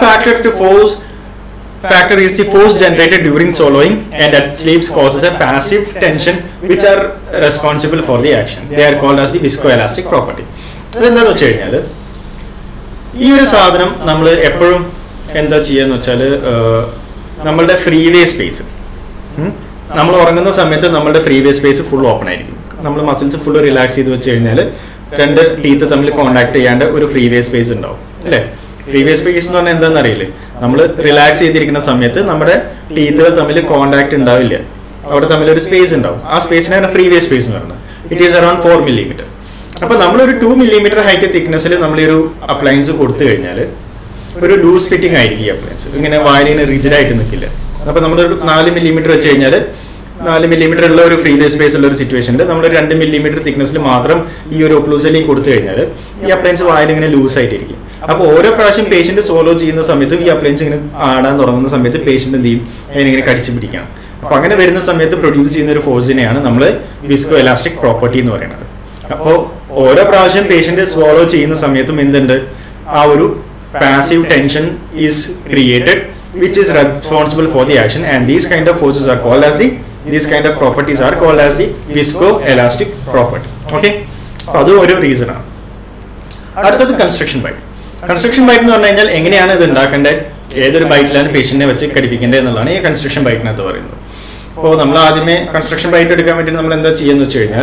factor is the force generated during swallowing and at sleep causes a passive tension which are responsible for the action. They are called as the viscoelastic property. അതെന്താണെന്ന് വെച്ച് കഴിഞ്ഞാൽ ഈ ഒരു സാധനം നമ്മൾ എപ്പോഴും എന്താ ചെയ്യാന്ന് വെച്ചാൽ നമ്മളുടെ ഫ്രീവേ സ്പേസ് നമ്മൾ ഉറങ്ങുന്ന സമയത്ത് നമ്മുടെ free way space full open ആയിരിക്കും. നമ്മൾ മസിൽസ് ഫുൾ റിലാക്സ് ചെയ്ത് വെച്ച് കഴിഞ്ഞാൽ രണ്ട് ടീത്ത് തമ്മിൽ കോൺടാക്ട് ചെയ്യാണ്ട് ഒരു ഫ്രീ വേ സ്പേസ് ഉണ്ടാവും അല്ലേ. ഫ്രീ വേ സ്പേസ് എന്ന് പറഞ്ഞാൽ എന്താണെന്ന് അറിയില്ലേ, നമ്മൾ റിലാക്സ് ചെയ്തിരിക്കുന്ന സമയത്ത് നമ്മുടെ ടീത്തുകൾ തമ്മിൽ കോൺടാക്ട് ഉണ്ടാവില്ല, അവിടെ തമ്മിൽ ഒരു സ്പേസ് ഉണ്ടാവും. ആ സ്പേസിനാണ് ഫ്രീ വേ സ്പേസ് എന്ന് പറയുന്നത്. It is around 4 millimeter. അപ്പൊ നമ്മളൊരു 2 millimeter ഹൈറ്റ് തിക്നെസ്സിൽ നമ്മളൊരു അപ്ലയൻസ് കൊടുത്തു കഴിഞ്ഞാൽ ഒരു ലൂസ് ഫിറ്റിംഗ് ആയിരിക്കും ഈ അപ്ലയൻസ്. ഇങ്ങനെ വായലിന് റിജിഡ് ആയിട്ട് നിൽക്കില്ല. അപ്പൊ നമ്മളൊരു 4 millimeter വെച്ച് കഴിഞ്ഞാൽ 4 millimeter ഉള്ള ഒരു ഫ്രീ വേ സ്പേസ് ഉള്ള ഒരു സിറ്റുവേഷനിൽ നമ്മൾ 2 millimeter തിക്നെസ്സിൽ മാത്രം ഈ ഒരു ഒക്ലൂസലി കൊടുത്തു കഴിഞ്ഞാൽ ഈ അപ്ലയൻസ് വായിൽ ഇങ്ങനെ ലൂസ് ആയിട്ടിരിക്കും. അപ്പോൾ ഓരോ പ്രാവശ്യം പേഷ്യന്റ് സോളോ ചെയ്യുന്ന സമയത്ത് ഈ അപ്ലയൻസ് ഇങ്ങനെ ആടാൻ തുടങ്ങുന്ന സമയത്ത് പേഷ്യന്റ് എന്ത് ചെയ്യും, അതിനിങ്ങനെ കടിച്ചു പിടിക്കണം. അപ്പൊ അങ്ങനെ വരുന്ന സമയത്ത് പ്രൊഡ്യൂസ് ചെയ്യുന്ന ഒരു ഫോഴ്സിനെയാണ് നമ്മൾ വിസ്കോ എലാസ്റ്റിക് പ്രോപ്പർട്ടി എന്ന് പറയുന്നത്. അപ്പോൾ ഓരോ പ്രാവശ്യം പേഷ്യന്റ് സ്വോളോ ചെയ്യുന്ന സമയത്തും എന്തുണ്ട്, ആ ഒരു passive tension is created which is responsible for the action, and these kind of forces are called as these kind of properties are called as the viscoelastic property. Okay, അത് ഒരു റീസൺ ആണ്. അടുത്തത് construction byte. Construction byte എന്ന് പറഞ്ഞു കഴിഞ്ഞാൽ എങ്ങനെയാണ് ഇത് ഉണ്ടാക്കേണ്ടത്, ഏതൊരു ബൈറ്റിലാണ് പേഷ്യന്റിനെ വെച്ച് കടിപ്പിക്കേണ്ടത് എന്നുള്ളതാണ് ഈ കൺസ്ട്രക്ഷൻ ബൈറ്റിനകത്ത് പറയുന്നത്. അപ്പോൾ നമ്മൾ ആദ്യമേ കൺസ്ട്രക്ഷൻ ബൈറ്റ് എടുക്കാൻ വേണ്ടി നമ്മൾ എന്താ ചെയ്യുന്നത് വെച്ച് കഴിഞ്ഞാൽ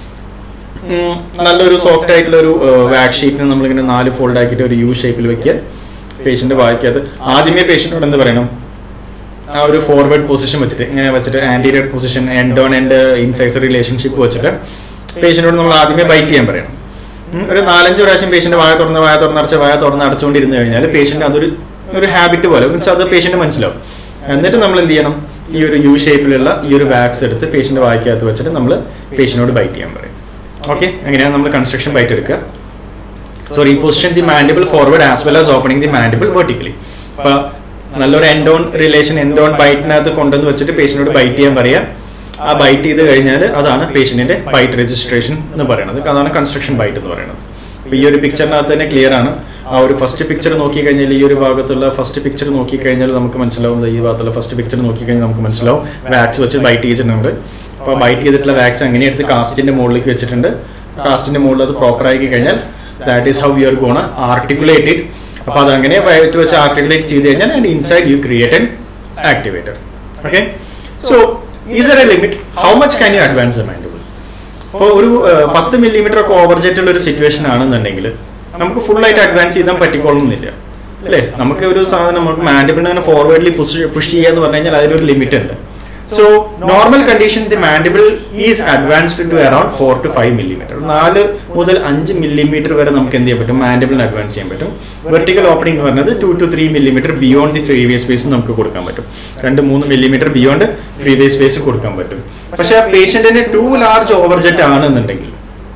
നല്ലൊരു സോഫ്റ്റ് ആയിട്ടുള്ള ഒരു വാക്സ് ഷീറ്റിന് നമ്മളിങ്ങനെ 4 ഫോൾഡ് ആക്കിയിട്ട് ഒരു യു ഷേപ്പിൽ വെക്കുക. പേഷ്യന്റ് വായിക്കകത്ത് ആദ്യമേ പേഷ്യന്റിനോട് എന്ത് പറയണം, ആ ഒരു ഫോർവേഡ് പൊസിഷൻ വെച്ചിട്ട് ഇങ്ങനെ വെച്ചിട്ട് anterior position end on and incisor relationship വെച്ചിട്ട് പേഷ്യന്റിനോട് നമ്മൾ ആദ്യമേ ബൈറ്റ് ചെയ്യാൻ പറയണം. ഒരു 4-5 പ്രാവശ്യം പേഷ്യന്റ് വായ തുറന്ന് അടച്ചുകൊണ്ടിരുന്നു കഴിഞ്ഞാൽ പേഷ്യന്റ് അതൊരു ഹാബിറ്റ് പോലെ മീൻസ് അത് പേഷ്യന്റ് മനസ്സിലാവും. എന്നിട്ട് നമ്മൾ എന്ത് ചെയ്യണം, ഈ ഒരു യു ഷേപ്പിലുള്ള ഈ ഒരു വാക്സ് എടുത്ത് പേഷ്യന്റ് വായിക്കകത്ത് വെച്ചിട്ട് നമ്മൾ പേഷ്യന്റിനോട് ബൈറ്റ് ചെയ്യാൻ പറയും. ഓക്കെ, അങ്ങനെയാണ് നമ്മൾ കൺസ്ട്രക്ഷൻ ബൈറ്റ് എടുക്കുക. So reposition the mandible forward as well as opening the mandible vertically. അപ്പോൾ നല്ലൊരു end on relation end on ബൈറ്റിനകത്ത് കൊണ്ടുവന്ന് വെച്ചിട്ട് പേഷ്യന്റിനോട് ബൈറ്റ് ചെയ്യാൻ പറയാം. ആ ബൈറ്റ് ചെയ്ത് കഴിഞ്ഞാൽ അതാണ് പേഷ്യന്റിന്റെ ബൈറ്റ് രജിസ്ട്രേഷൻ എന്ന് പറയുന്നത്. അതാണ് കൺസ്ട്രക്ഷൻ ബൈറ്റ് എന്ന് പറയുന്നത്. അപ്പോൾ ഈ ഒരു പിക്ചറിനകത്ത് തന്നെ ക്ലിയർ ആണ്. ആ ഒരു ഫസ്റ്റ് പിക്ചർ നോക്കിക്കഴിഞ്ഞാൽ ഈ ഒരു ഭാഗത്തുള്ള ഫസ്റ്റ് പിക്ചർ നോക്കിക്കഴിഞ്ഞാൽ നമുക്ക് മനസ്സിലാവും, ഈ ഭാഗത്തുള്ള ഫസ്റ്റ് പിക്ചർ നോക്കിക്കഴിഞ്ഞാൽ നമുക്ക് മനസ്സിലാവും വാക്സ് വെച്ച് ബൈറ്റ് ചെയ്തിട്ടുണ്ട്. അപ്പോൾ ബൈറ്റ് ചെയ്തിട്ടുള്ള വാക്സ് അങ്ങനെ എടുത്ത് കാസ്റ്റിന്റെ മുകളിലേക്ക് വെച്ചിട്ടുണ്ട്. കാസ്റ്റിന്റെ മുകളിൽ അത് പ്രോപ്പർ ആക്കി കഴിഞ്ഞാൽ that is how we are gonna articulate it. അപ്പോൾ അതങ്ങനെ ബൈറ്റ് വെച്ച് ആർട്ടിക്കുലേറ്റ് ചെയ്ത് കഴിഞ്ഞാൽ and inside you create an activator. Okay, so is there a limit how much can you advance the mandible? അപ്പോൾ ഒരു 10 millimeter ഒക്കെ ഓവർജെറ്റ് ഉള്ള ഒരു സിറ്റുവേഷൻ ആണെന്നുണ്ടെങ്കിൽ നമുക്ക് ഫുൾ ആയിട്ട് അഡ്വാൻസ് ചെയ്താൽ പറ്റിക്കൊള്ളുന്നില്ല അല്ലേ. നമുക്ക് ഒരു സാധനം നമുക്ക് മാൻഡിബിളിനെ ഫോർവേഡ്ലി പുഷ് ചെയ്യാന്ന് പറഞ്ഞു കഴിഞ്ഞാൽ അതിനൊരു ലിമിറ്റ് ഉണ്ട്. So normal condition the mandible is advanced to around 4 to 5 millimeter. 4 മുതൽ 5 millimeter വരെ നമുക്ക് എന്ത് ചെയ്യാൻ പറ്റും, മാൻഡിബിളിന് അഡ്വാൻസ് ചെയ്യാൻ പറ്റും. വെർട്ടിക്കൽ ഓപ്പണിംഗ് എന്ന് പറയുന്നത് 2 to 3 millimeter beyond the free way space നമുക്ക് കൊടുക്കാൻ പറ്റും. 2-3 millimeter beyond free way space കൊടുക്കാൻ പറ്റും. പക്ഷെ ആ പേഷ്യന്റിന് ടു ലാർജ് ഓവർജെറ്റ് ആണെന്നുണ്ടെങ്കിൽ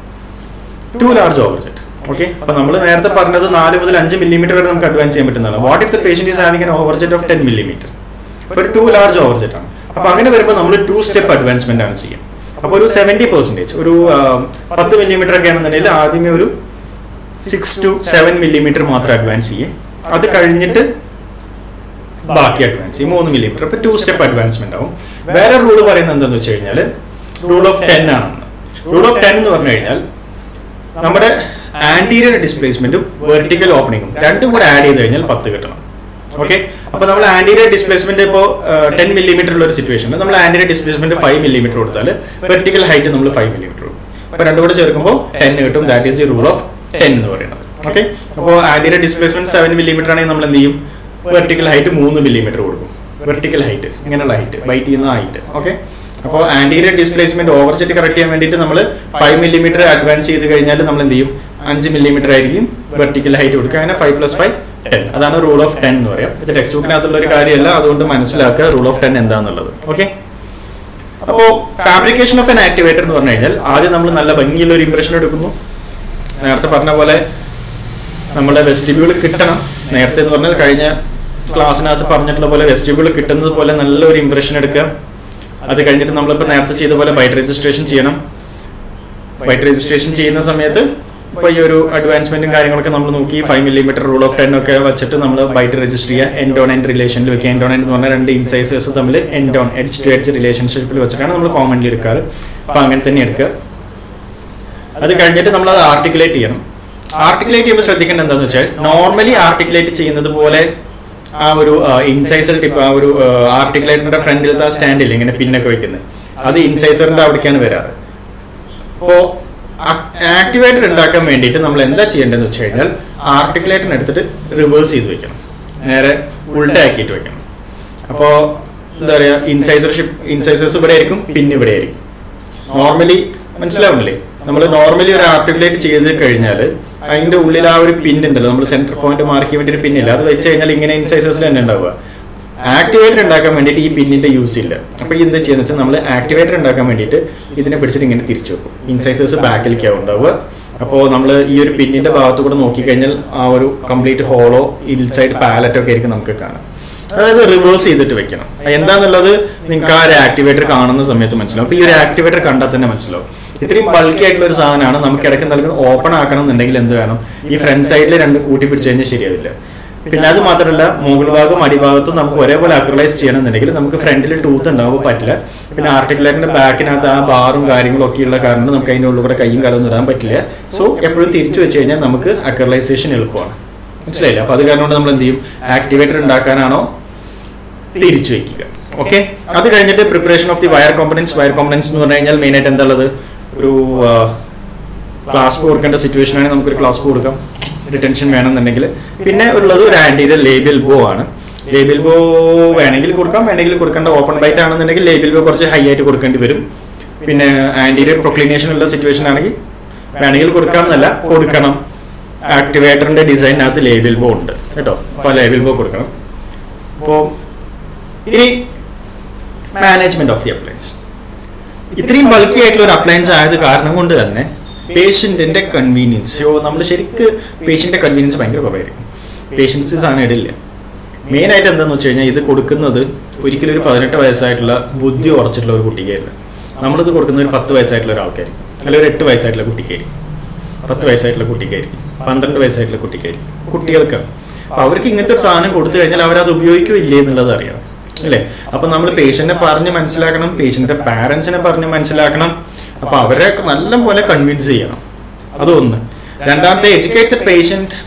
2 large overjet. Okay, അപ്പോൾ നമ്മൾ നേരത്തെ പറഞ്ഞത് 4 മുതൽ 5 millimeter വരെ നമുക്ക് അഡ്വാൻസ് ചെയ്യാൻ പറ്റുന്നതാണ്. What if the patient is having an overjet of 10 millimeter? അപ്പോൾ ഒരു 2 large overjet ആണ്. അപ്പോൾ അങ്ങനെ വരുമ്പോൾ നമ്മൾ 2 step അഡ്വാൻസ്മെന്റ് ആണ് ചെയ്യുക. അപ്പോൾ ഒരു 70%, ഒരു 10 millimeter ഒക്കെ ആണെന്നുണ്ടെങ്കിൽ ആദ്യമേ ഒരു 6 to 7 millimeter മാത്രം അഡ്വാൻസ് ചെയ്യും. അത് കഴിഞ്ഞിട്ട് ബാക്കി അഡ്വാൻസ് ചെയ്യും 3 millimeter. അപ്പോൾ 2 step അഡ്വാൻസ്മെന്റ് ആവും. വേറെ റൂള് പറയുന്നത് എന്താണെന്ന് വെച്ച് കഴിഞ്ഞാൽ റൂൾ ഓഫ് 10 ആണെന്ന്. റൂൾ ഓഫ് 10 എന്ന് പറഞ്ഞു കഴിഞ്ഞാൽ നമ്മുടെ ആന്റീരിയർ ഡിസ്പ്ലേസ്മെന്റും വെർട്ടിക്കൽ ഓപ്പണിംഗും രണ്ടും കൂടെ ആഡ് ചെയ്ത് കഴിഞ്ഞാൽ 10 കിട്ടണം. ഓക്കെ, അപ്പോൾ നമ്മൾ ആന്റീരിയർ ഡിസ്പ്ലേസ്മെന്റ് ഇപ്പോൾ 10 millimeter ഉള്ള ഒരു സിറ്റുവേഷനിൽ നമ്മൾ ആന്റീരിയർ ഡിസ്പ്ലേസ്മെന്റ് 5 millimeter കൊടുത്താൽ വെർട്ടിക്കൽ ഹൈറ്റ് നമ്മൾ 5 millimeter കൊടുക്കും. അപ്പോൾ രണ്ടും കൂടെ ചേർക്കുമ്പോൾ 10 കിട്ടും. That is the rule of 10 എന്ന് പറയുന്നത്. ഓക്കെ, അപ്പോൾ ആന്റീരിയർ ഡിസ്പ്ലേസ്മെന്റ് 7 millimeter ആണെങ്കിൽ നമ്മൾ എന്ത് ചെയ്യും, വെർട്ടിക്കൽ ഹൈറ്റ് 3 millimeter കൊടുക്കും. വെർട്ടിക്കൽ ഹൈറ്റ് ഇങ്ങനെയുള്ള ഹൈറ്റ് ബൈറ്റ് ചെയ്യുന്ന ഹൈറ്റ്. ഓക്കെ, അപ്പോൾ ആന്റീരിയർ ഡിസ്പ്ലേസ്മെന്റ് ഓവർജെറ്റ് കറക്റ്റ് ചെയ്യാൻ വേണ്ടിയിട്ട് നമ്മൾ 5 millimeter അഡ്വാൻസ് ചെയ്ത് കഴിഞ്ഞാൽ നമ്മൾ എന്ത് ചെയ്യും, 5 millimeter ആയിരിക്കും വെർട്ടിക്കൽ ഹൈറ്റ് കൊടുക്കുക. അങ്ങനെ 5 + 5 10. അതാണ് റൂൾ ഓഫ് 10 എന്ന് പറയാം. ഇത് ടെക്സ്റ്റ് ബുക്കിനകത്തുള്ള ഒരു കാര്യമല്ല, അതുകൊണ്ട് മനസ്സിലാക്കുക റൂൾ ഓഫ് 10 എന്താണെന്നുള്ളത്. ഓക്കെ, അപ്പോൾ ഫാബ്രിക്കേഷൻ ഓഫ് എൻ ആക്ടിവേറ്റർ എന്ന് പറഞ്ഞു കഴിഞ്ഞാൽ ആദ്യം നമ്മൾ നല്ല ഭംഗിയുള്ള ഒരു ഇംപ്രഷൻ എടുക്കുന്നു. നേരത്തെ പറഞ്ഞ പോലെ നമ്മുടെ വെസ്റ്റിബ്യൂൾ കിട്ടണം. നേരത്തെ എന്ന് പറഞ്ഞാൽ കഴിഞ്ഞ ക്ലാസ്സിനകത്ത് പറഞ്ഞിട്ടുള്ള പോലെ വെസ്റ്റിബ്യൂൾ കിട്ടുന്നത് പോലെ നല്ലൊരു ഇംപ്രഷൻ എടുക്കുക. അത് കഴിഞ്ഞിട്ട് നമ്മളിപ്പോൾ നേരത്തെ ചെയ്ത പോലെ ബൈറ്റ് രജിസ്ട്രേഷൻ ചെയ്യണം. ബൈറ്റ് രജിസ്ട്രേഷൻ ചെയ്യുന്ന സമയത്ത് ഇപ്പോൾ ഈ ഒരു അഡ്വാൻസ്മെന്റും കാര്യങ്ങളൊക്കെ നമ്മൾ നോക്കി 5 millimeter റൂൾ ഓഫ് 10 ഒക്കെ വെച്ചിട്ട് നമ്മൾ ബൈറ്റ് രജിസ്റ്റർ ചെയ്യുക. എൻഡ് ഓൺ എൻഡ് റിലേഷനിൽ വെക്കുക. എൻഡ് ഓൺ എൻഡ് എന്ന് പറഞ്ഞാൽ 2 ഇൻസൈസേഴ്സ് തമ്മിൽ end on edge to edge റിലേഷൻഷിപ്പിൽ വെച്ചിട്ടാണ് നമ്മൾ കോമൺലി എടുക്കാറ്. അപ്പോൾ അങ്ങനെ തന്നെ എടുക്കുക. അത് കഴിഞ്ഞിട്ട് നമ്മൾ അത് ആർട്ടിക്കുലേറ്റ് ചെയ്യണം. ആർട്ടിക്കുലേറ്റ് ചെയ്യുമ്പോൾ ശ്രദ്ധിക്കേണ്ടത് എന്താണെന്ന് വെച്ചാൽ നോർമലി ആർട്ടിക്കുലേറ്റ് ചെയ്യുന്നത് പോലെ ആ ഒരു ഇൻസൈസർ ടിപ്പ്, ആ ഒരു ആർട്ടിക്കുലേറ്ററിന്റെ ഫ്രണ്ടിലത്തെ ആ സ്റ്റാൻഡിൽ ഇങ്ങനെ പിന്നൊക്കെ വെക്കുന്നത്, അത് ഇൻസൈസറിന്റെ അവിടേക്കാണ് വരാറ്. അപ്പോൾ ആക്ടിവേറ്റർ ഉണ്ടാക്കാൻ വേണ്ടിയിട്ട് നമ്മൾ എന്താ ചെയ്യേണ്ടതെന്ന് വെച്ച് കഴിഞ്ഞാൽ ആർട്ടിക്കുലേറ്ററിന് എടുത്തിട്ട് റിവേഴ്സ് ചെയ്ത് വെക്കണം, നേരെ ഉൾട്ടയാക്കിയിട്ട് വെക്കണം. അപ്പോൾ എന്താ പറയുക, ഇൻസൈസേഴ്സ് ഇവിടെ ആയിരിക്കും, പിൻ ഇവിടെ ആയിരിക്കും. നോർമലി മനസ്സിലാവുന്നില്ലേ, നമ്മൾ നോർമലി ഒരു ആർട്ടിക്കുലേറ്റ് ചെയ്ത് കഴിഞ്ഞാൽ അതിന്റെ ഉള്ളിൽ ആ ഒരു പിൻ ഉണ്ടല്ലോ, നമ്മൾ സെന്റർ പോയിന്റ് മാർക്ക് ചെയ്യാൻ വേണ്ടി ഒരു പിന്നില്ല, അത് വെച്ച് കഴിഞ്ഞാൽ ഇങ്ങനെ ഇൻസൈസേഴ്സിൽ തന്നെ ഉണ്ടാവുക. ആക്ടിവേറ്റർ ഉണ്ടാക്കാൻ വേണ്ടിയിട്ട് ഈ പിന്നിന്റെ യൂസ് ഇല്ല. അപ്പോൾ എന്താ ചെയ്യുന്നത് വെച്ചാൽ നമ്മൾ ആക്ടിവേറ്റർ ഉണ്ടാക്കാൻ വേണ്ടിയിട്ട് ഇതിനെ പിടിച്ചിട്ട് ഇങ്ങനെ തിരിച്ചു വെക്കും. ഇൻസൈസേഴ്സ് ബാക്കിലേക്കാവും ഉണ്ടാവുക. അപ്പോൾ നമ്മൾ ഈ ഒരു പിന്നിന്റെ ഭാഗത്തു കൂടെ നോക്കിക്കഴിഞ്ഞാൽ ആ ഒരു കംപ്ലീറ്റ് ഹോളോ ഇൻസൈഡ് പാലറ്റ് ഒക്കെ ആയിരിക്കും നമുക്ക് കാണാം. അതായത് റിവേഴ്സ് ചെയ്തിട്ട് വെക്കണം. എന്താന്നുള്ളത് നിങ്ങൾക്ക് ആ ഒരു ആക്ടിവേറ്റർ കാണുന്ന സമയത്ത് മനസ്സിലാവും. അപ്പോൾ ഈ ഒരു ആക്ടിവേറ്റർ കണ്ടാൽ തന്നെ മനസ്സിലാവും. ഇത്രയും ബൾക്കി ആയിട്ടുള്ള ഒരു സാധനമാണ്. നമുക്ക് ഇടയ്ക്ക് നൽകുന്നത് ഓപ്പൺ ആക്കണം എന്നുണ്ടെങ്കിൽ എന്ത് വേണം, ഈ ഫ്രണ്ട് സൈഡിൽ രണ്ടും കൂട്ടി പിടിച്ചു കഴിഞ്ഞാൽ ശരിയാവില്ല. പിന്നെ അത് മാത്രമല്ല, മുകൾ ഭാഗം അടിഭാഗത്തും നമുക്ക് ഒരേപോലെ അക്രലൈസ് ചെയ്യണമെന്നുണ്ടെങ്കിൽ നമുക്ക് ഫ്രണ്ടിൽ ടൂത്ത് ഉണ്ടാവുമ്പോൾ പറ്റില്ല. പിന്നെ ആർട്ടിക്കുലേറ്ററിന്റെ ബാക്കിനകത്ത് ആ ബാറും കാര്യങ്ങളും ഒക്കെ ഉള്ള കാരണം നമുക്ക് അതിൻ്റെ ഉള്ളിൽ കൂടെ കയ്യും കാലൊന്നും ഇടാൻ പറ്റില്ല. സോ എപ്പോഴും തിരിച്ചു വെച്ച് കഴിഞ്ഞാൽ നമുക്ക് അക്രലൈസേഷൻ എളുപ്പമാണ്. മനസ്സിലായില്ല? അപ്പൊ അത് കാരണം കൊണ്ട് നമ്മൾ എന്ത് ചെയ്യും, ആക്ടിവേറ്റർ ഉണ്ടാക്കാനാണോ തിരിച്ചു വെക്കുക. ഓക്കെ, അത് കഴിഞ്ഞിട്ട് preparation of the wire components. Wire components എന്ന് പറഞ്ഞു കഴിഞ്ഞാൽ മെയിൻ ആയിട്ട് എന്താ ഉള്ളത്, ഒരു ക്ലാസ്പ് കൊടുക്കേണ്ട സിറ്റുവേഷൻ ആണെങ്കിൽ നമുക്കൊരു ക്ലാസ്പ് കൊടുക്കാം, റിട്ടൻഷൻ വേണമെന്നുണ്ടെങ്കിൽ. പിന്നെ ഉള്ളത് ഒരു ആന്റീരിയർ ലേബിൾ ബോ ആണ്. ലേബിൾ ബോ വേണമെങ്കിൽ കൊടുക്കാം, വേണമെങ്കിൽ കൊടുക്കേണ്ട. ഓപ്പൺ ബൈറ്റ് ആണെന്നുണ്ടെങ്കിൽ ലേബിൾ ബോ കുറച്ച് ഹൈ ആയിട്ട് കൊടുക്കേണ്ടി വരും. പിന്നെ ആന്റീരിയർ പ്രൊക്ലിനേഷൻ ഉള്ള സിറ്റുവേഷൻ ആണെങ്കിൽ വേണമെങ്കിൽ കൊടുക്കാം എന്നല്ല, കൊടുക്കണം. ആക്ടിവേറ്ററിന്റെ ഡിസൈനകത്ത് ലേബിൾ ബോ ഉണ്ട് കേട്ടോ, അപ്പോൾ ലേബിൾ ബോ കൊടുക്കണം. അപ്പോൾ ഇനി മാനേജ്മെന്റ് ഓഫ് ദി അപ്ലയൻസ്. ഇത്രയും ബൾക്കി ആയിട്ടുള്ള ഒരു അപ്ലയൻസ് ആയത് കാരണം കൊണ്ട് തന്നെ പേഷ്യന്റിന്റെ കൺവീനിയൻസ്, നമ്മൾ ശരിക്ക് പേഷ്യന്റെ കൺവീനിയൻസ് ഭയങ്കര കുറവായിരിക്കും. പേഷ്യൻസ് സാധനം ഇടില്ല. മെയിൻ ആയിട്ട് എന്താണെന്ന് വെച്ച് കഴിഞ്ഞാൽ ഇത് കൊടുക്കുന്നത് ഒരിക്കലും ഒരു 18 വയസ്സായിട്ടുള്ള ബുദ്ധി ഉറച്ചിട്ടുള്ള ഒരു കുട്ടിക്കാരില്ല. നമ്മളിത് കൊടുക്കുന്ന ഒരു 10 വയസ്സായിട്ടുള്ള ഒരാൾക്കായിരിക്കും, അല്ലെങ്കിൽ ഒരു 8 വയസ്സായിട്ടുള്ള കുട്ടിക്കായിരിക്കും, 10 വയസ്സായിട്ടുള്ള കുട്ടിക്കായിരിക്കും, 12 വയസ്സായിട്ടുള്ള കുട്ടിക്കായിരിക്കും, കുട്ടികൾക്കാണ്. അപ്പൊ അവർക്ക് ഇങ്ങനത്തെ ഒരു സാധനം കൊടുത്തു കഴിഞ്ഞാൽ അവരത് ഉപയോഗിക്കില്ലേ എന്നുള്ളത് അറിയാം അല്ലേ. അപ്പൊ നമ്മൾ പേഷ്യന്റിനെ പറഞ്ഞ് മനസ്സിലാക്കണം, പേഷ്യന്റിന്റെ പാരന്റ്സിനെ പറഞ്ഞ് മനസ്സിലാക്കണം. അപ്പൊ അവരെ നല്ല പോലെ കൺവിൻസ് ചെയ്യണം. അതൊന്ന്. രണ്ടാമത്തെ, educate the patient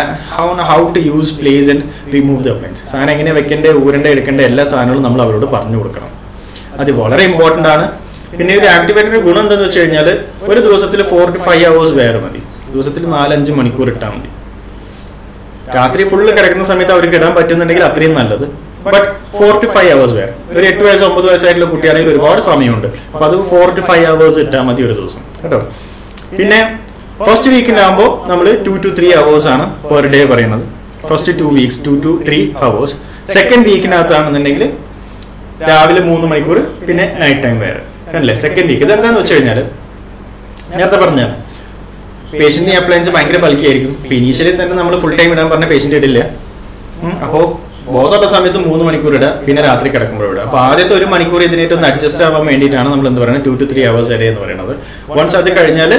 how to use, place and remove the appliance. സാധനം എങ്ങനെ വെക്കേണ്ട, ഊരേണ്ട, എടുക്കേണ്ട എല്ലാ സാധനങ്ങളും നമ്മൾ അവരോട് പറഞ്ഞു കൊടുക്കണം. അത് വളരെ ഇമ്പോർട്ടൻ്റ് ആണ്. പിന്നെ ഒരു ആക്ടിവേറ്ററിന്റെ ഗുണം എന്താണെന്ന് വെച്ച് കഴിഞ്ഞാൽ ഒരു ദിവസത്തിൽ 4 to 5 hours വേറെ മതി. ദിവസത്തിൽ 4-5 മണിക്കൂർ ഇട്ടാൽ മതി. രാത്രി ഫുള്ള് കിടക്കുന്ന സമയത്ത് അവർക്ക് ഇടാൻ പറ്റുന്നുണ്ടെങ്കിൽ അത്രയും നല്ലത്. ബട്ട് 4 to 5 hours വേറെ. ഒരു 8 വയസ്സ് 9 വയസ്സായിട്ടുള്ള കുട്ടിയാണെങ്കിൽ ഒരുപാട് സമയമുണ്ട്. അപ്പൊ അത് 4 to 5 hours ഇട്ടാൽ മതി ഒരു ദിവസം കേട്ടോ. പിന്നെ ഫസ്റ്റ് വീക്കിലാകുമ്പോൾ നമ്മൾ 2 to 3 hours ആണ് പെർ ഡേ പറയുന്നത്. First 2 weeks 2 to 3 hours. Second വീക്കിനകത്താണെന്നുണ്ടെങ്കിൽ രാവിലെ 3 മണിക്കൂർ, പിന്നെ നൈറ്റ് ടൈം വേറെ. അല്ലേ സെക്കൻഡ് വീക്ക്. ഇതെന്താന്ന് വെച്ച് കഴിഞ്ഞാൽ നേരത്തെ പറഞ്ഞാണ്, പേഷ്യന്റ് അപ്ലയൻസ് ഭയങ്കര ബൾക്കി ആയിരിക്കും. ഇനീഷ്യലി തന്നെ നമ്മൾ ഫുൾ ടൈം ഇടാൻ പറഞ്ഞ പേഷ്യന്റ് ഇടില്ല. അപ്പോൾ ബോധമുള്ള സമയത്ത് 3 മണിക്കൂർ ഇടുക, പിന്നെ രാത്രി കിടക്കുമ്പോൾ ഇടുക. അപ്പോൾ ആദ്യത്തെ 1 മണിക്കൂർ ഇതിനായിട്ടൊന്ന് അഡ്ജസ്റ്റ് ആവാൻ വേണ്ടിയിട്ടാണ് നമ്മൾ എന്ത് പറയുന്നത് 2 to 3 hours ഇട എന്ന് പറയുന്നത്. വൺസ് അത് കഴിഞ്ഞാൽ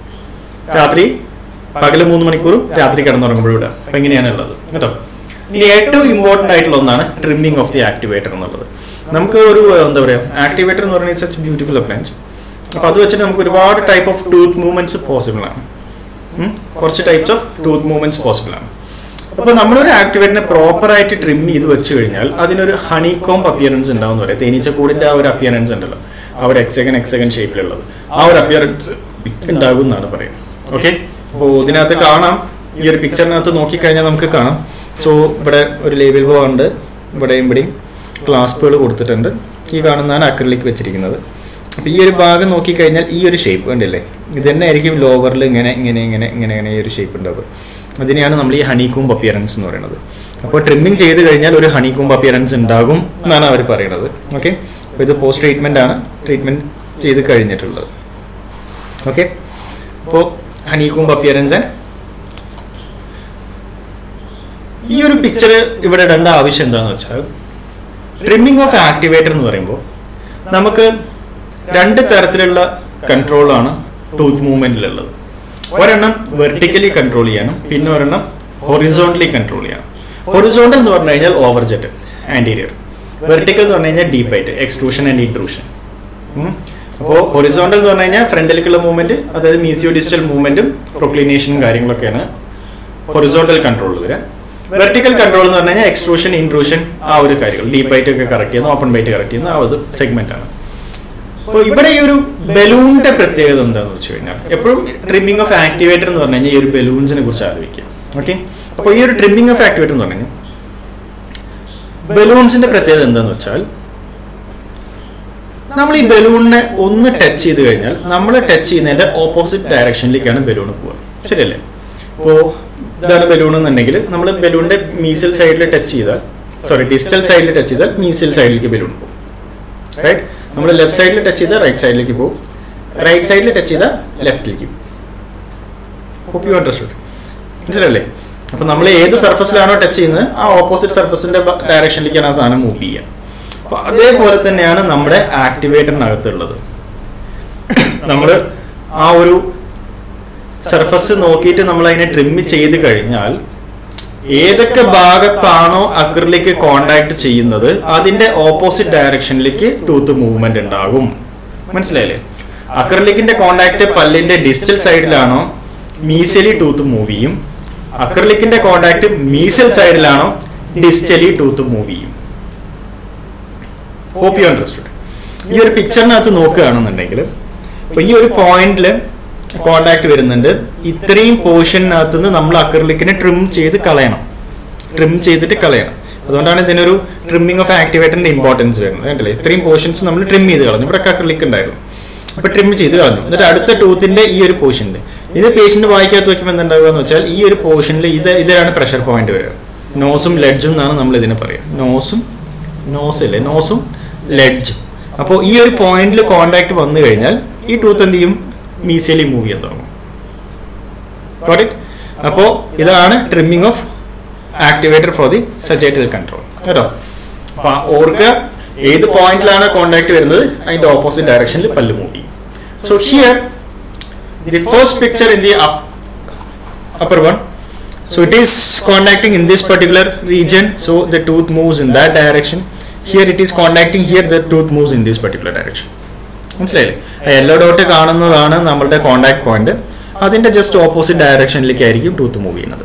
രാത്രി പകല് 3 മണിക്കൂറും രാത്രി കിടന്നുറങ്ങുമ്പോഴും ഇടുക. അപ്പം ഇങ്ങനെയാണ് ഉള്ളത് കേട്ടോ. ഇനി ഏറ്റവും ഇമ്പോർട്ടൻ്റ് ആയിട്ടുള്ള ഒന്നാണ് ട്രിമ്മിങ് ഓഫ് ദി ആക്ടിവേറ്റർ എന്നുള്ളത്. നമുക്ക് ഒരു എന്താ പറയുക, ആക്ടിവേറ്റർ എന്ന് പറയുന്നത് സച്ച് ബ്യൂട്ടിഫുൾ അപ്ലയൻസ്. അപ്പോൾ അത് വെച്ചിട്ട് നമുക്ക് ഒരുപാട് type of tooth movements possible ആണ്. കുറച്ച് types of tooth movements possible ആണ്. അപ്പോൾ നമ്മളൊരു ആക്ടിവേറ്ററിനെ പ്രോപ്പറായിട്ട് ട്രിം ചെയ്ത് വെച്ച് കഴിഞ്ഞാൽ അതിനൊരു ഹണി കോംബ് അപ്പിയറൻസ് ഉണ്ടാവും എന്ന് പറയാം. തേനീച്ചക്കൂടിൻ്റെ ആ ഒരു അപ്പിയറൻസ് ഉണ്ടല്ലോ, ആ ഒരു എക്സഗൺ ഷേപ്പിലുള്ളത്, ആ ഒരു അപ്പിയറൻസ് ഉണ്ടാകും എന്നാണ് പറയുന്നത്. ഓക്കെ, അപ്പോൾ ഇതിനകത്ത് കാണാം, ഈ ഒരു പിക്ചറിനകത്ത് നോക്കിക്കഴിഞ്ഞാൽ നമുക്ക് കാണാം. സോ ഇവിടെ ഒരു ലേബിൾ ബോ ഉണ്ട്, ഇവിടെയും ക്ലാസ്പുകൾ കൊടുത്തിട്ടുണ്ട്. ഈ കാണുന്നതാണ് അക്രിലിക് വെച്ചിരിക്കുന്നത്. അപ്പോൾ ഈ ഒരു ഭാഗം നോക്കിക്കഴിഞ്ഞാൽ ഈ ഒരു ഷേപ്പ് കണ്ടില്ലേ, ഇത് തന്നെ ആയിരിക്കും ലോവറിൽ ഇങ്ങനെ ഈ ഒരു ഷേപ്പ് ഉണ്ടാവുക. അതിനെയാണ് നമ്മൾ ഈ ഹണി കൂംബ് അപ്പിയറൻസ് എന്ന് പറയുന്നത്. അപ്പോൾ ട്രിമ്മിങ് ചെയ്ത് കഴിഞ്ഞാൽ ഒരു ഹണി കൂംബ് അപ്പിയറൻസ് ഉണ്ടാകും എന്നാണ് അവർ പറയുന്നത്. ഓക്കെ, അപ്പോൾ ഇത് പോസ്റ്റ് ട്രീറ്റ്മെൻ്റ് ആണ്, ട്രീറ്റ്മെൻറ്റ് ചെയ്ത് കഴിഞ്ഞിട്ടുള്ളത്. ഓക്കെ, അപ്പോൾ ഹണി കൂംബ് അപ്പിയറൻസ് ആൻഡ് ഈ ഒരു പിക്ചർ ഇവിടെ ഇടേണ്ട ആവശ്യം എന്താണെന്ന് വെച്ചാൽ, ട്രിമ്മിങ് ഓഫ് ആക്ടിവേറ്റർ എന്ന് പറയുമ്പോൾ നമുക്ക് 2 തരത്തിലുള്ള കൺട്രോളാണ് ടൂത്ത് മൂവ്മെന്റിലുള്ളത്. ഒരെണ്ണം വെർട്ടിക്കലി കൺട്രോൾ ചെയ്യാനും, പിന്നെ ഒരെണ്ണം ഹൊറിസോണ്ടലി കൺട്രോൾ ചെയ്യണം. ഹൊറിസോണ്ടൽ എന്ന് പറഞ്ഞു കഴിഞ്ഞാൽ ഓവർജെറ്റ് ആന്റീരിയർ, വെർട്ടിക്കൽ എന്ന് പറഞ്ഞു കഴിഞ്ഞാൽ ഡീപ്പായിട്ട് എക്സ്ട്രൂഷൻ ആൻഡ് ഇൻട്രൂഷൻ. അപ്പോൾ ഹൊറിസോണ്ടൽ എന്ന് പറഞ്ഞു കഴിഞ്ഞാൽ ഫ്രണ്ടിലേക്കുള്ള മൂവ്മെന്റ്, അതായത് മീസിയോ ഡിസ്റ്റൽ മൂവ്മെന്റും പ്രൊക്ലിനേഷനും കാര്യങ്ങളൊക്കെയാണ് ഹൊറിസോണ്ടൽ കൺട്രോൾ വരിക. വെർട്ടിക്കൽ കൺട്രോൾ എന്ന് പറഞ്ഞു കഴിഞ്ഞാൽ എക്സ്ട്രൂഷൻ, ഇൻട്രൂഷൻ, ആ ഒരു കാര്യങ്ങൾ ഡീപ്പ് ബൈറ്റ് ഒക്കെ കറക്റ്റ് ചെയ്യുന്ന, ഓപ്പൺ ബൈറ്റ് കറക്റ്റ് ചെയ്യുന്ന ആ ഒരു സെഗ്മെന്റ് ആണ്. അപ്പോൾ ഇവിടെ ഈ ഒരു ബലൂണിന്റെ പ്രത്യേകത എന്താണെന്ന് വെച്ച് കഴിഞ്ഞാൽ എപ്പോഴും ട്രിമ്മിങ് ഓഫ് ആക്ടിവേറ്റർ എന്ന് പറഞ്ഞു കഴിഞ്ഞാൽ ഈ ഒരു ബലൂൺസിനെ കുറിച്ച് ആലോചിക്കുക. ഓക്കെ, അപ്പോൾ ഈ ഒരു ട്രിമ്മിങ് ഓഫ് ആക്ടിവേറ്റർ എന്ന് പറഞ്ഞു കഴിഞ്ഞാൽ ബലൂൺസിന്റെ പ്രത്യേകത എന്താണെന്ന് വെച്ചാൽ നമ്മൾ ഈ ബലൂണിനെ ഒന്ന് ടച്ച് ചെയ്ത് കഴിഞ്ഞാൽ നമ്മൾ ടച്ച് ചെയ്യുന്നതിന്റെ ഓപ്പോസിറ്റ് ഡയറക്ഷനിലേക്കാണ് ബലൂൺ പോവുക. ശരിയല്ലേ? ഇപ്പോൾ ഇതാണ് ബലൂൺ എന്നുണ്ടെങ്കിൽ നമ്മൾ ബലൂണിന്റെ മീസൽ സൈഡിൽ ടച്ച് ചെയ്താൽ, ഡിസ്റ്റൽ സൈഡിൽ ടച്ച് ചെയ്താൽ മീസൽ സൈഡിലേക്ക് ബലൂൺ പോകും. റൈറ്റ്? നമ്മൾ ലെഫ്റ്റ് സൈഡിൽ ടച്ച് ചെയ്താൽ റൈറ്റ് സൈഡിലേക്ക് പോകും, റൈറ്റ് സൈഡിൽ ടച്ച് ചെയ്താൽ ലെഫ്റ്റിലേക്ക് പോകും. Hope you understood. മനസ്സിലല്ലേ? അപ്പൊ നമ്മൾ ഏത് സർഫസിലാണോ ടച്ച് ചെയ്യുന്നത് ആ ഓപ്പോസിറ്റ് സർഫസിന്റെ ഡയറക്ഷനിലേക്കാണ് ആ സാധനം മൂവ് ചെയ്യുക. അപ്പൊ അതേപോലെ തന്നെയാണ് നമ്മുടെ ആക്ടിവേറ്ററിനകത്തുള്ളത്. നമ്മൾ ആ ഒരു സർഫസ് നോക്കിയിട്ട് നമ്മൾ അതിനെ ട്രിം ചെയ്ത് കഴിഞ്ഞാൽ ഏതൊക്കെ ഭാഗത്താണോ അക്രിലിക് കോണ്ടാക്ട് ചെയ്യുന്നത് അതിന്റെ ഓപ്പോസിറ്റ് ഡയറക്ഷനിലേക്ക് ടൂത്ത് മൂവ്മെന്റ് ഉണ്ടാകും. മനസ്സിലായില്ലേ? അക്രിലിക്കിന്റെ കോണ്ടാക്ട് പല്ലിന്റെ ഡിസ്റ്റൽ സൈഡിലാണോ മീസലി ടൂത്ത് മൂവ് ചെയ്യും, അക്രിലിക്കിന്റെ കോണ്ടാക്ട് മീസൽ സൈഡിലാണോ ഡിസ്റ്റലി ടൂത്ത് മൂവ് ചെയ്യും. Hope you understood. ഈ ഒരു പിക്ചറിനകത്ത് നോക്കുകയാണെന്നുണ്ടെങ്കിൽ ഇപ്പൊ ഈ ഒരു പോയിന്റിൽ കോണ്ടാക്ട് വരുന്നുണ്ട്, ഇത്രയും പോർഷനകത്ത് നിന്ന് നമ്മൾ അക്രിലിക്കിനെ ട്രിം ചെയ്തിട്ട് കളയണം. അതുകൊണ്ടാണ് ഇതിനൊരു ട്രിമ്മിങ് ഓഫ് ആക്ടിവേറ്ററിന്റെ ഇമ്പോർട്ടൻസ് വരുന്നത്. കണ്ടില്ലേ? ഇത്രയും പോർഷൻസ് നമ്മൾ ട്രിം ചെയ്ത് കളഞ്ഞു. ഇവിടെ അക്രിലിക് ഉണ്ടായിരുന്നു, അപ്പൊ ട്രിം ചെയ്ത് കളഞ്ഞു. എന്നിട്ട് അടുത്ത ടൂത്തിന്റെ ഈ ഒരു പോർഷനിൽ ഇത് പേഷ്യന്റ് വായിക്കാത്ത വെക്കുമ്പോൾ എന്തുണ്ടാവുക എന്ന് വെച്ചാൽ ഈ ഒരു പോർഷനിൽ ഇതാണ് പ്രഷർ പോയിന്റ് വരിക. നോസും ലെഡ്ജും എന്നാണ് നമ്മൾ ഇതിനെ പറയുക. നോസും ലെഡ്ജും. അപ്പോൾ ഈ ഒരു പോയിന്റിൽ കോണ്ടാക്ട് വന്നു കഴിഞ്ഞാൽ ഈ ടൂത്ത് എന്ത് ചെയ്യും? മീസിയലി മൂവ് ചെയ്യാൻ തുടങ്ങും. Got it? അപ്പോൾ ഇതാണ് trimming of activator for the sagittal control. കേട്ടോ? അപ്പൊ ഓർക്കുക, ഏത് പോയിന്റിലാണ് കോണ്ടാക്ട് വരുന്നത് അതിന്റെ ഓപ്പോസിറ്റ് ഡയറക്ഷനിൽ പല്ല് മൂവ് ചെയ്യും. So here the first picture in the upper one, so it is contacting in this particular region, so the tooth moves in that direction. Here it is contacting here, the tooth moves in this particular direction. മനസ്സിലായില്ലേ? Yellow dot കാണുന്നതാണ് നമ്മളുടെ contact point, അതിന്റെ just opposite ഡയറക്ഷനിലേക്ക് ആയിരിക്കും tooth move ചെയ്യുന്നത്.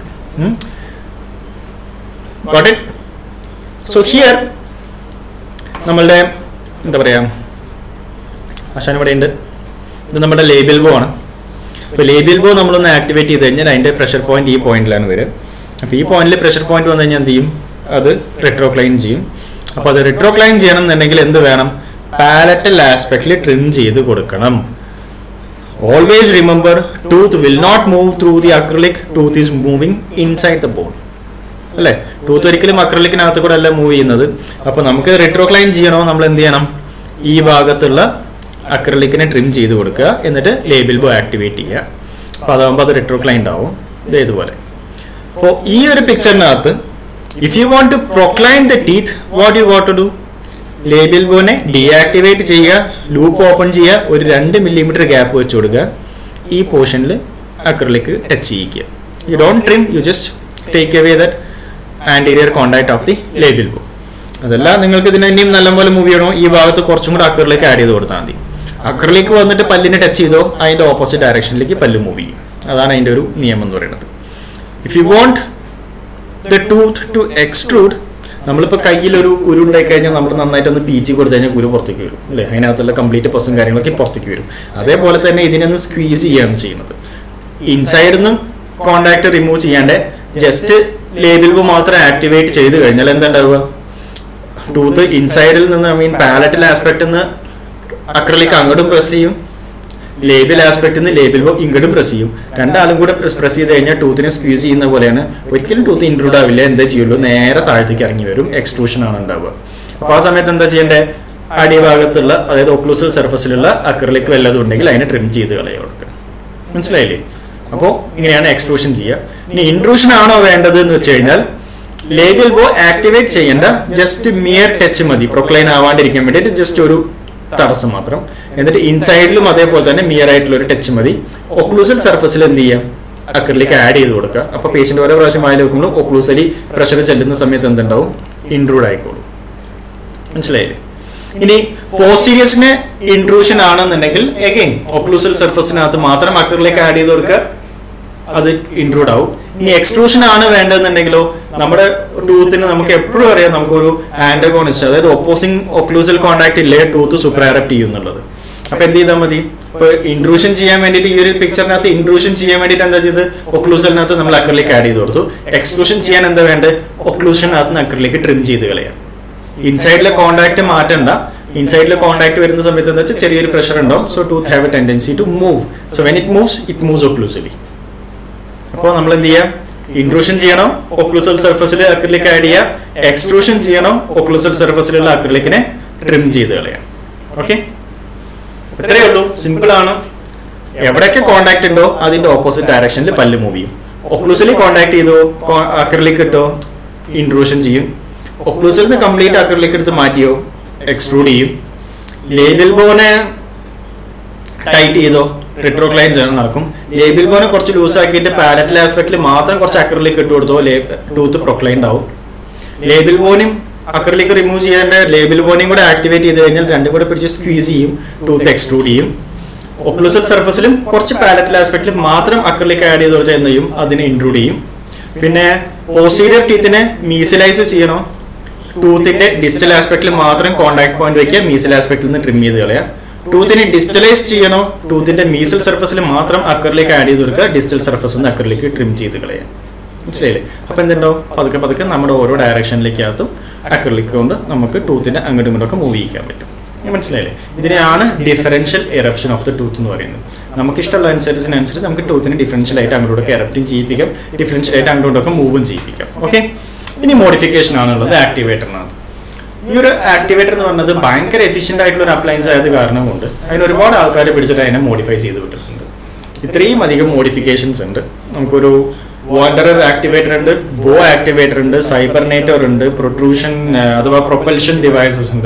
Got it? So here നമ്മളുടെ എന്താ പറയാ, ആശാൻ ഇവിടെ ഉണ്ട്, ഇത് നമ്മുടെ ലേബിൾ ബോ ആണ്. അപ്പോൾ ലേബിൾ ബോ നമ്മളൊന്ന് ആക്ടിവേറ്റ് ചെയ്ത് കഴിഞ്ഞാൽ അതിന്റെ പ്രഷർ പോയിന്റ് ഈ പോയിന്റിലാണ് വരിക. അപ്പോൾ ഈ പോയിന്റിൽ പ്രഷർ പോയിന്റ് വന്നു കഴിഞ്ഞാൽ എന്ത് ചെയ്യും? അത് റിട്രോക്ലൈൻ ചെയ്യും. അപ്പോൾ അത് റിട്രോക്ലൈൻ ചെയ്യണം എന്നുണ്ടെങ്കിൽ എന്ത് വേണം? പാലറ്റൽ ആസ്പെക്റ്റിൽ ട്രിം ചെയ്ത് കൊടുക്കണം. Always remember, tooth will not move through the acrylic, tooth is moving inside the bone. അല്ലേ? ടൂത്ത് ഒരിക്കലും അക്രിലിക്കിനകത്ത് കൂടെ അല്ല മൂവ് ചെയ്യുന്നത്. അപ്പോൾ നമുക്ക് റിട്രോക്ലൈൻ ചെയ്യണോ, നമ്മൾ എന്ത് ചെയ്യണം? ഈ ഭാഗത്തുള്ള അക്രിലിക്കിനെ ട്രിം ചെയ്ത് കൊടുക്കുക, എന്നിട്ട് ലേബിൾ ബോ ആക്ടിവേറ്റ് ചെയ്യുക. അപ്പോൾ അതാകുമ്പോൾ അത് റിട്രോക്ലൈൻഡ് ആവും. ഇതേപോലെ. അപ്പോൾ ഈ ഒരു പിക്ചറിനകത്ത് if you want to procline the teeth, what you got to do? Labial ബോനെ ഡീആക്ടിവേറ്റ് ചെയ്യുക, ലൂപ്പ് ഓപ്പൺ ചെയ്യുക, ഒരു 2 മില്ലിമീറ്റർ ഗ്യാപ്പ് വെച്ച് കൊടുക്കുക, ഈ പോർഷനിൽ അക്രിലിക് ടച്ച് ചെയ്യിക്കുക. You don't trim, you just take away that anterior contact of the labial bow. അതല്ല, നിങ്ങൾക്ക് ഇതിനെ ഇനിയും നല്ലപോലെ മൂവ് ചെയ്യണോ, ഈ ഭാഗത്ത് കുറച്ചും കൂടെ അക്രിലിക് ആഡ് ചെയ്ത് കൊടുത്താൽ മതി. അക്രിലിക് വന്നിട്ട് പല്ലിനെ ടച്ച് ചെയ്തോ അതിന്റെ ഓപ്പോസിറ്റ് ഡയറക്ഷനിലേക്ക് പല്ല് മൂവ് ചെയ്യും. അതാണ് അതിന്റെ ഒരു നിയമം എന്ന് പറയുന്നത്. If you want the tooth to extrude, നമ്മളിപ്പോൾ കയ്യിൽ ഒരു കുരു ഉണ്ടായി കഴിഞ്ഞാൽ നമ്മൾ നന്നായിട്ടൊന്ന് പീച്ചി കൊടുത്തു കഴിഞ്ഞാൽ കുരു പുറത്തേക്ക് വരും അല്ലേ? അതിനകത്തുള്ള കംപ്ലീറ്റ് പസും കാര്യങ്ങളൊക്കെ പുറത്തേക്ക് വരും. അതേപോലെ തന്നെ ഇതിനൊന്ന് സ്ക്വീസ് ചെയ്യാണ് ചെയ്യുന്നത്. ഇൻസൈഡിൽ നിന്നും കോണ്ടാക്ട് റിമൂവ് ചെയ്യാണ്ട് ജസ്റ്റ് ലേബിൾ ബോ മാത്രം ആക്ടിവേറ്റ് ചെയ്ത് കഴിഞ്ഞാൽ എന്താണ്ടാവുക? ടൂത്ത് ഇൻസൈഡിൽ നിന്ന് പാലറ്റൽ ആസ്പെക്റ്റിൽ നിന്ന് അക്രിലിക് അങ്ങോട്ടും പ്രസ് ചെയ്യും, ലേബിൾ ആസ്പെക്റ്റിൽ നിന്ന് ലേബിൾ ബോ ഇങ്ങോട്ടും പ്രസ് ചെയ്യും. രണ്ടാളും കൂടെ പ്രസ് ചെയ്ത് കഴിഞ്ഞാൽ ടൂത്തിനെ സ്ക്വീസ് ചെയ്യുന്ന പോലെയാണ്. ഒരിക്കലും ടൂത്ത് ഇൻട്രൂഡ് ആവില്ല. എന്താ ചെയ്യുള്ളൂ? നേരെ താഴത്തേക്ക് ഇറങ്ങി വരും. എക്സ്ട്രൂഷൻ ആണ് ഉണ്ടാവുക. അപ്പോൾ ആ സമയത്ത് എന്താ ചെയ്യേണ്ടത്? അടിഭാഗത്തുള്ള, അതായത് ഒക്ലൂസൽ സർഫസിലുള്ള അക്രിലിക് വല്ലതും ഉണ്ടെങ്കിൽ അതിനെ ട്രിം ചെയ്ത് കളയുക കൊടുക്കുക. മനസ്സിലായില്ലേ? അപ്പോൾ ഇങ്ങനെയാണ് എക്സ്ട്രൂഷൻ ചെയ്യുക. ഇനി ഇൻട്രൂഷൻ ആണോ വേണ്ടത് എന്ന് വെച്ച് കഴിഞ്ഞാൽ ലേബിൾ ബോ ആക്ടിവേറ്റ് ചെയ്യേണ്ട, ജസ്റ്റ് മിയർ ടച്ച് മതി പ്രൊക്ലൈൻ ആവാണ്ടിരിക്കാൻ വേണ്ടിയിട്ട്, ജസ്റ്റ് ഒരു തടസ്സം മാത്രം. എന്നിട്ട് ഇൻസൈഡിലും അതേപോലെ തന്നെ മിയർ ആയിട്ടുള്ള ഒരു ടച്ച് മതി. ഒക്ലൂസൽ സർഫസിൽ എന്ത് ചെയ്യാം? അക്രിലിക് ആഡ് ചെയ്ത് കൊടുക്കുക. അപ്പോൾ പേഷ്യന്റ് ഓരോ പ്രാവശ്യം വായിൽ വെക്കുമ്പോൾ ഒക്ലൂസലി പ്രഷർ ചെല്ലുന്ന സമയത്ത് എന്തുണ്ടാവും? ഇൻട്രൂഡ് ആയിക്കോളും. മനസ്സിലായില്ലേ? ഇനി പോസ്റ്റീരിയസിന് ഇൻട്രൂഷൻ ആണെന്നുണ്ടെങ്കിൽ അഗൈൻ ഒക്ലൂസൽ സർഫസിനകത്ത് മാത്രം അക്രിലിക് ആഡ് ചെയ്ത് കൊടുക്കുക. അത് ഇൻക്ലൂഡ് ആവും. ഇനി എക്സ്ട്രൂഷൻ ആണ് വേണ്ടതെന്നുണ്ടെങ്കിലോ നമ്മുടെ ടൂത്തിന് നമുക്ക് എപ്പോഴും അറിയാം നമുക്കൊരു ആന്റഗോണിസ്റ്റ്, അതായത് ഒപ്പോസിംഗ് ഒക്ലൂസൽ കോണ്ടാക്ട് ഇല്ലേ ടൂത്ത് സൂപ്പറാപ്റ്റ് ചെയ്യുന്നുള്ളത്. അപ്പൊ എന്ത് ചെയ്താൽ മതി, ഇപ്പൊ ഇൻട്രൂഷൻ ചെയ്യാൻ വേണ്ടിയിട്ട് ഈ ഒരു പിക്ചറിനകത്ത് ഇൻട്രൂഷൻ ചെയ്യാൻ വേണ്ടിയിട്ട് എന്താ ചെയ്ത് ഒക്ലൂസലിനകത്ത് നമ്മൾ അക്രിലിക് ആഡ് ചെയ്ത് കൊടുത്തു. എക്സ്ക്ലൂഷൻ ചെയ്യാൻ എന്താ വേണ്ടത്, ഒക്ലൂഷനകത്ത് അക്രിലിക് ട്രിം ചെയ്ത് കളയാം. ഇൻസൈഡിലെ കോണ്ടാക്ട് മാറ്റണ്ട. ഇൻസൈഡിലെ കോണ്ടാക്ട് വരുന്ന സമയത്ത് എന്താ വെച്ചാൽ ചെറിയൊരു പ്രഷർ ഉണ്ടാവും. So tooth have a tendency to move. So when it moves occlusally. അപ്പോൾ നമ്മൾ എന്ത് ചെയ്യാം, ഇൻട്രൂഷൻ ചെയ്യണം, ഒക്ലൂസൽ സർഫസിൽ അക്രിലിക് ആഡ് ചെയ്യാം. എക്സ്ട്രൂഷൻ ചെയ്യണം, ഒക്ലൂസൽ സർഫസിലുള്ള അക്രിലിക്കിനെ ട്രിം ചെയ്ത് കളയാം. ഓക്കെ, ഇത്രയേ ഉള്ളൂ, സിമ്പിൾ ആണ്. എവിടെയൊക്കെ കോണ്ടാക്ട് ഉണ്ടോ അതിന്റെ ഓപ്പോസിറ്റ് ഡയറക്ഷനിൽ പല്ല് മൂവ് ചെയ്യും. ഒക്ലൂസലി കോണ്ടാക്ട് ചെയ്തോ അക്രിലിക് ഇട്ടോ ഇൻട്രൂഷൻ ചെയ്യും. ഒക്ലൂസലിൽ നിന്ന് കംപ്ലീറ്റ് അക്രിലിക് എടുത്ത് മാറ്റിയോ എക്സ്ട്രൂഡ് ചെയ്യും. ലേബിൾ ബോനെ ടൈറ്റ് ചെയ്തോ റിട്രോക്ലൈൻ നടക്കും. ലേബിൾ ബോനെ കുറച്ച് ലൂസ് ആക്കിയിട്ട് പാലറ്റൽ ആസ്പെക്റ്റിൽ മാത്രം കുറച്ച് അക്രിലിക് ഇട്ട് കൊടുത്തോ ടൂത്ത് പ്രൊക്ലൈൻഡ് ആവും. ലേബിൾ ബോനും അക്രിലിക് റിമൂവ് ചെയ്യേണ്ട ലേബിൾ ബോനെയും കൂടെ ആക്ടിവേറ്റ് ചെയ്ത് കഴിഞ്ഞാൽ രണ്ടും കൂടെ പിടിച്ച് സ്ക്വീസ് ചെയ്യും, ടൂത്ത് എക്സ്ട്രൂഡ് ചെയ്യും. ഒക്ലൂസൽ സർഫസിലും കുറച്ച് പാലറ്റൽ ആസ്പെക്റ്റിൽ മാത്രം അക്രിലിക് ആഡ് ചെയ്ത് കൊടുത്താൽ എന്ത് ചെയ്യും, അതിനെ ഇൻക്ലൂഡ് ചെയ്യും. പിന്നെ പോസ്റ്റീരിയർ ടീത്തിനെ മീസലൈസ് ചെയ്യണോ, ടൂത്തിന്റെ ഡിസ്റ്റൽ ആസ്പെക്റ്റിൽ മാത്രം കോണ്ടാക്ട് പോയിന്റ് വെക്കുക, മീസൽ ആസ്പെക്റ്റിൽ നിന്ന് ട്രിം ചെയ്ത് കളയാം. ടൂത്തിനെ ഡിസ്റ്റലൈസ് ചെയ്യണോ, ടൂത്തിന്റെ മീസൽ സർഫസിൽ മാത്രം അക്രിലിക് ആഡ് ചെയ്ത് കൊടുക്കുക, ഡിസ്റ്റൽ സർഫസിൽ നിന്ന് അക്രിലിക് ട്രിം ചെയ്ത് കളയാം. മനസ്സിലായില്ലേ? അപ്പൊ എന്തുണ്ടാവും, പതുക്കെ പതുക്കെ നമ്മുടെ ഓരോ ഡയറക്ഷനിലേക്കകത്തും അക്രിലിക് കൊണ്ട് നമുക്ക് ടൂത്തിനെ അങ്ങോട്ടും ഇങ്ങോട്ടൊക്കെ മൂവ് ചെയ്യിക്കാൻ പറ്റും. മനസ്സിലായില്ലേ? ഇതിനെയാണ് differential eruption of the tooth എന്ന് പറയുന്നത്. നമുക്ക് ഇഷ്ടമുള്ള അനുസരിച്ച് നമുക്ക് ടൂത്തിനെ ഡിഫറൻഷ്യൽ ആയിട്ട് അങ്ങോട്ടൊക്കെ എറപ്റ്റും ചെയ്യിപ്പിക്കാം, ഡിഫറൻഷ്യൽ ആയിട്ട് അങ്ങോട്ടൊക്കെ മൂവും ചെയ്യിപ്പിക്കാം. ഓക്കെ, ഇനി മോഡിഫിക്കേഷൻ ആണുള്ളത് ആക്ടിവേറ്ററിനകത്ത്. ഈ ഒരു ആക്ടിവേറ്റർ എന്ന് പറഞ്ഞത് ഭയങ്കര എഫിഷ്യന്റ് ആയിട്ടുള്ള ഒരു അപ്ലയൻസ് ആയത് കാരണം കൊണ്ട് അതിന് ഒരുപാട് ആൾക്കാർ പിടിച്ചിട്ട് അതിനെ മോഡിഫൈ ചെയ്ത് വിട്ടിട്ടുണ്ട്. ഇത്രയും അധികം മോഡിഫിക്കേഷൻസ് ഉണ്ട്. നമുക്കൊരു വാണ്ടറർ ആക്ടിവേറ്റർ ഉണ്ട്, ബോ ആക്ടിവേറ്റർ ഉണ്ട്, സൈബർനേറ്റർ ഉണ്ട്, പ്രൊട്രൂഷൻ അഥവാ പ്രൊപ്പൽഷൻ ഡിവൈസസ് ഉണ്ട്,